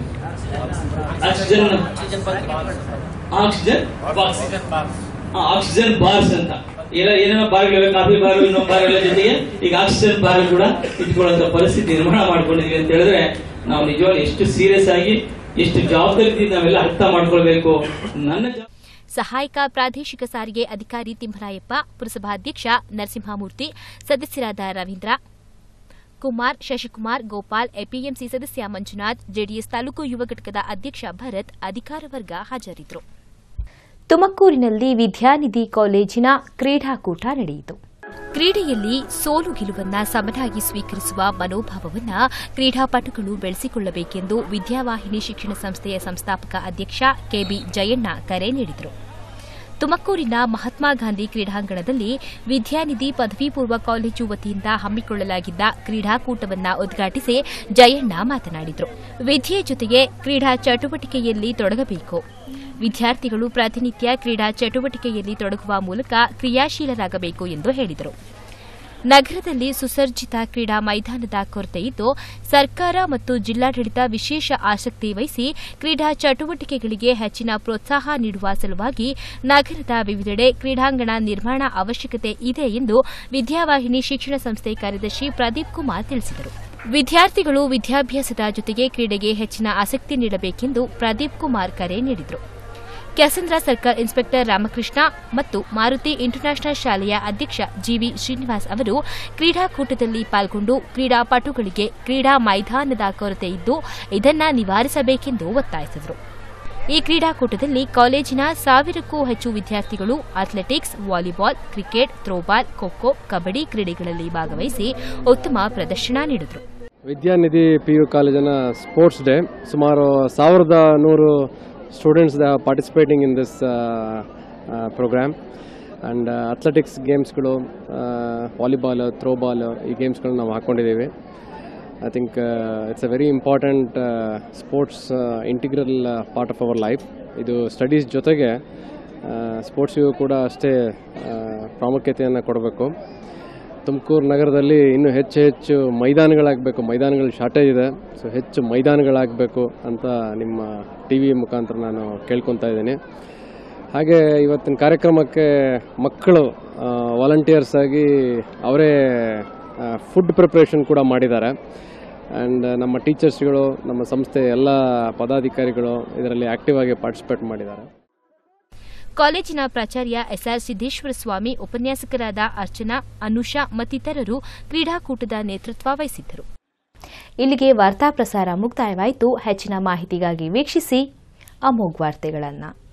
ಆಕ್ಸಿಜನ್ ಬಾರ್ಸ್ ಅಂತ ಏನೇನೋ ಬಾರ್ಗಳಿವೆ, ಕಾಫಿ ಬಾರ್, ಇನ್ನೊಂದು ಬಾರ್ಗಳ ಜೊತೆಗೆ ಈಗ ಆಕ್ಸಿಜನ್ ಬಾರ್ ಕೂಡ ಇಟ್ಕೊಳ್ಳುವಂತ ಪರಿಸ್ಥಿತಿ ನಿರ್ಮಾಣ ಮಾಡ್ಕೊಂಡಿದ್ವಿ ಅಂತ ಹೇಳಿದ್ರೆ ನಾವು ನಿಜವಾಗ್ಲೂ ಎಷ್ಟು ಸೀರಿಯಸ್ ಆಗಿ, ಎಷ್ಟು ಜವಾಬ್ದಾರಿಯಿಂದ ನಾವೆಲ್ಲ ಅರ್ಥ ಮಾಡ್ಕೊಳ್ಬೇಕು. ಸಹಾಯಕ ಪ್ರಾದೇಶಿಕ ಸಾರಿಗೆ ಅಧಿಕಾರಿ ತಿಮ್ಮರಾಯಪ್ಪ, ಪುರಸಭಾಧ್ಯಕ್ಷ ನರಸಿಂಹಮೂರ್ತಿ, ಸದಸ್ಯರಾದ ರವೀಂದ್ರ ಕುಮಾರ್, ಶಶಿಕುಮಾರ್, ಗೋಪಾಲ್, ಎಪಿಎಂಸಿ ಸದಸ್ಯ ಮಂಜುನಾಥ್, ಜೆಡಿಎಸ್ ತಾಲೂಕು ಯುವ ಘಟಕದ ಅಧ್ಯಕ್ಷ ಭರತ್, ಅಧಿಕಾರ ವರ್ಗ ಹಾಜರಿದ್ದರು. ತುಮಕೂರಿನಲ್ಲಿ ವಿದ್ಯಾನಿಧಿ ಕಾಲೇಜಿನ ಕ್ರೀಡಾಕೂಟ ನಡೆಯಿತು. ಕ್ರೀಡೆಯಲ್ಲಿ ಸೋಲು ಗೆಲುವನ್ನ ಸಮನಾಗಿ ಸ್ವೀಕರಿಸುವ ಮನೋಭಾವವನ್ನು ಕ್ರೀಡಾಪಟುಗಳು ಬೆಳೆಸಿಕೊಳ್ಳಬೇಕೆಂದು ವಿದ್ಯಾವಾಹಿನಿ ಶಿಕ್ಷಣ ಸಂಸ್ಥೆಯ ಸಂಸ್ಥಾಪಕ ಅಧ್ಯಕ್ಷ ಕೆಬಿ ಜಯಣ್ಣ ಕರೆ ನೀಡಿದರು. ತುಮಕೂರಿನ ಮಹಾತ್ಮ ಗಾಂಧಿ ಕ್ರೀಡಾಂಗಣದಲ್ಲಿ ವಿದ್ಯಾನಿಧಿ ಪದವಿ ಪೂರ್ವ ಕಾಲೇಜು ವತಿಯಿಂದ ಹಮ್ಮಿಕೊಳ್ಳಲಾಗಿದ್ದ ಕ್ರೀಡಾಕೂಟವನ್ನು ಉದ್ಘಾಟಿಸಿ ಜಯಣ್ಣ ಮಾತನಾಡಿದರು. ವಿದ್ಯೆ ಜೊತೆಗೆ ಕ್ರೀಡಾ ಚಟುವಟಿಕೆಯಲ್ಲಿ ತೊಡಗಬೇಕು. ವಿದ್ಯಾರ್ಥಿಗಳು ಪ್ರತಿನಿತ್ಯ ಕ್ರೀಡಾ ಚಟುವಟಿಕೆಯಲ್ಲಿ ತೊಡಗುವ ಮೂಲಕ ಕ್ರಿಯಾಶೀಲರಾಗಬೇಕು ಎಂದು ಹೇಳಿದರು. ನಗರದಲ್ಲಿ ಸುಸಜ್ಜಿತ ಕ್ರೀಡಾ ಮೈದಾನದ ಕೊರತೆಯಿದ್ದು, ಸರ್ಕಾರ ಮತ್ತು ಜಿಲ್ಲಾಡಳಿತ ವಿಶೇಷ ಆಸಕ್ತಿ ವಹಿಸಿ ಕ್ರೀಡಾ ಚಟುವಟಿಕೆಗಳಿಗೆ ಹೆಚ್ಚಿನ ಪ್ರೋತ್ಸಾಹ ನೀಡುವ ಸಲುವಾಗಿ ನಗರದ ವಿವಿಧೆಡೆ ಕ್ರೀಡಾಂಗಣ ನಿರ್ಮಾಣ ಅವಶ್ಯಕತೆ ಇದೆ ಎಂದು ವಿದ್ಯಾವಾಹಿನಿ ಶಿಕ್ಷಣ ಸಂಸ್ಥೆ ಕಾರ್ಯದರ್ಶಿ ಪ್ರದೀಪ್ ಕುಮಾರ್ ತಿಳಿಸಿದರು. ವಿದ್ಯಾರ್ಥಿಗಳು ವಿದ್ಯಾಭ್ಯಾಸದ ಜೊತೆಗೆ ಕ್ರೀಡೆಗೆ ಹೆಚ್ಚಿನ ಆಸಕ್ತಿ ನೀಡಬೇಕೆಂದು ಪ್ರದೀಪ್ ಕುಮಾರ್ ಕರೆ ನೀಡಿದರು. ಕ್ಯಾಸಂದ್ರ ಸರ್ಕಲ್ ಇನ್ಸ್ಪೆಕ್ಟರ್ ರಾಮಕೃಷ್ಣ ಮತ್ತು ಮಾರುತಿ ಇಂಟರ್ನ್ಯಾಷನಲ್ ಶಾಲೆಯ ಅಧ್ಯಕ್ಷ ಜಿವಿ ಶ್ರೀನಿವಾಸ್ ಅವರು ಕ್ರೀಡಾಕೂಟದಲ್ಲಿ ಪಾಲ್ಗೊಂಡು ಕ್ರೀಡಾಪಟುಗಳಿಗೆ ಕ್ರೀಡಾ ಮೈದಾನದ ಕೊರತೆ ಇದ್ದು ಇದನ್ನು ನಿವಾರಿಸಬೇಕೆಂದು ಒತ್ತಾಯಿಸಿದರು. ಈ ಕ್ರೀಡಾಕೂಟದಲ್ಲಿ ಕಾಲೇಜಿನ 1000ಕ್ಕೂ ಹೆಚ್ಚು ವಿದ್ಯಾರ್ಥಿಗಳು athletics, volleyball, cricket, throwball, khokho, kabaddi ಕ್ರೀಡೆಗಳಲ್ಲಿ ಭಾಗವಹಿಸಿ ಉತ್ತಮ ಪ್ರದರ್ಶನ ನೀಡಿದರು. ವಿದ್ಯಾನಿಧಿ ಪಿಯು ಕಾಲೇಜಿನ ಸ್ಪೋರ್ಟ್ಸ್ ಡೇ, ಸುಮಾರು 1100 students that are participating in this program, and athletics ಗೇಮ್ಸ್ಗಳು, ವಾಲಿಬಾಲ್, ಥ್ರೋಬಾಲ್, ಈ ಗೇಮ್ಸ್ಗಳನ್ನ ನಾವು ಹಾಕ್ಕೊಂಡಿದ್ದೀವಿ. I think it's a very important sports integral part of our life. ಇದು ಸ್ಟಡೀಸ್ ಜೊತೆಗೆ ಸ್ಪೋರ್ಟ್ಸಿಗೂ ಕೂಡ ಅಷ್ಟೇ ಪ್ರಾಮುಖ್ಯತೆಯನ್ನು ಕೊಡಬೇಕು. ತುಮಕೂರು ನಗರದಲ್ಲಿ ಇನ್ನೂ ಹೆಚ್ಚು ಮೈದಾನಗಳಾಗಬೇಕು. ಮೈದಾನಗಳ ಶಾರ್ಟೇಜ್ ಇದೆ, ಸೊ ಹೆಚ್ಚು ಮೈದಾನಗಳಾಗಬೇಕು ಅಂತ ನಿಮ್ಮ TV ಮುಖಾಂತರ ನಾನು ಕೇಳ್ಕೊತಾ ಇದ್ದೀನಿ. ಹಾಗೆ ಇವತ್ತಿನ ಕಾರ್ಯಕ್ರಮಕ್ಕೆ ಮಕ್ಕಳು ವಾಲಂಟಿಯರ್ಸ್ ಆಗಿ ಅವರೇ ಫುಡ್ ಪ್ರಿಪ್ರೇಷನ್ ಕೂಡ ಮಾಡಿದ್ದಾರೆ. ಆ್ಯಂಡ್ ನಮ್ಮ ಟೀಚರ್ಸ್ಗಳು, ನಮ್ಮ ಸಂಸ್ಥೆ ಎಲ್ಲ ಪದಾಧಿಕಾರಿಗಳು ಇದರಲ್ಲಿ ಆಕ್ಟಿವ್ ಆಗಿ ಪಾರ್ಟಿಸಿಪೇಟ್ ಮಾಡಿದ್ದಾರೆ. ಕಾಲೇಜಿನ ಪ್ರಾಚಾರ್ಯ ಎಸ್ಆರ್ ಸಿದ್ದೇಶ್ವರ ಸ್ವಾಮಿ, ಉಪನ್ಯಾಸಕರಾದ ಅರ್ಚನಾ, ಅನುಷಾ ಮತ್ತಿತರರು ಕ್ರೀಡಾಕೂಟದ ನೇತೃತ್ವ ವಹಿಸಿದ್ದರು. ಇಲ್ಲಿಗೆ ವಾರ್ತಾ ಪ್ರಸಾರ ಮುಕ್ತಾಯವಾಯಿತು. ಹೆಚ್ಚಿನ ಮಾಹಿತಿಗಾಗಿ ವೀಕ್ಷಿಸಿ ಅಮೋಘ್ ವಾರ್ತೆಗಳನ್ನು.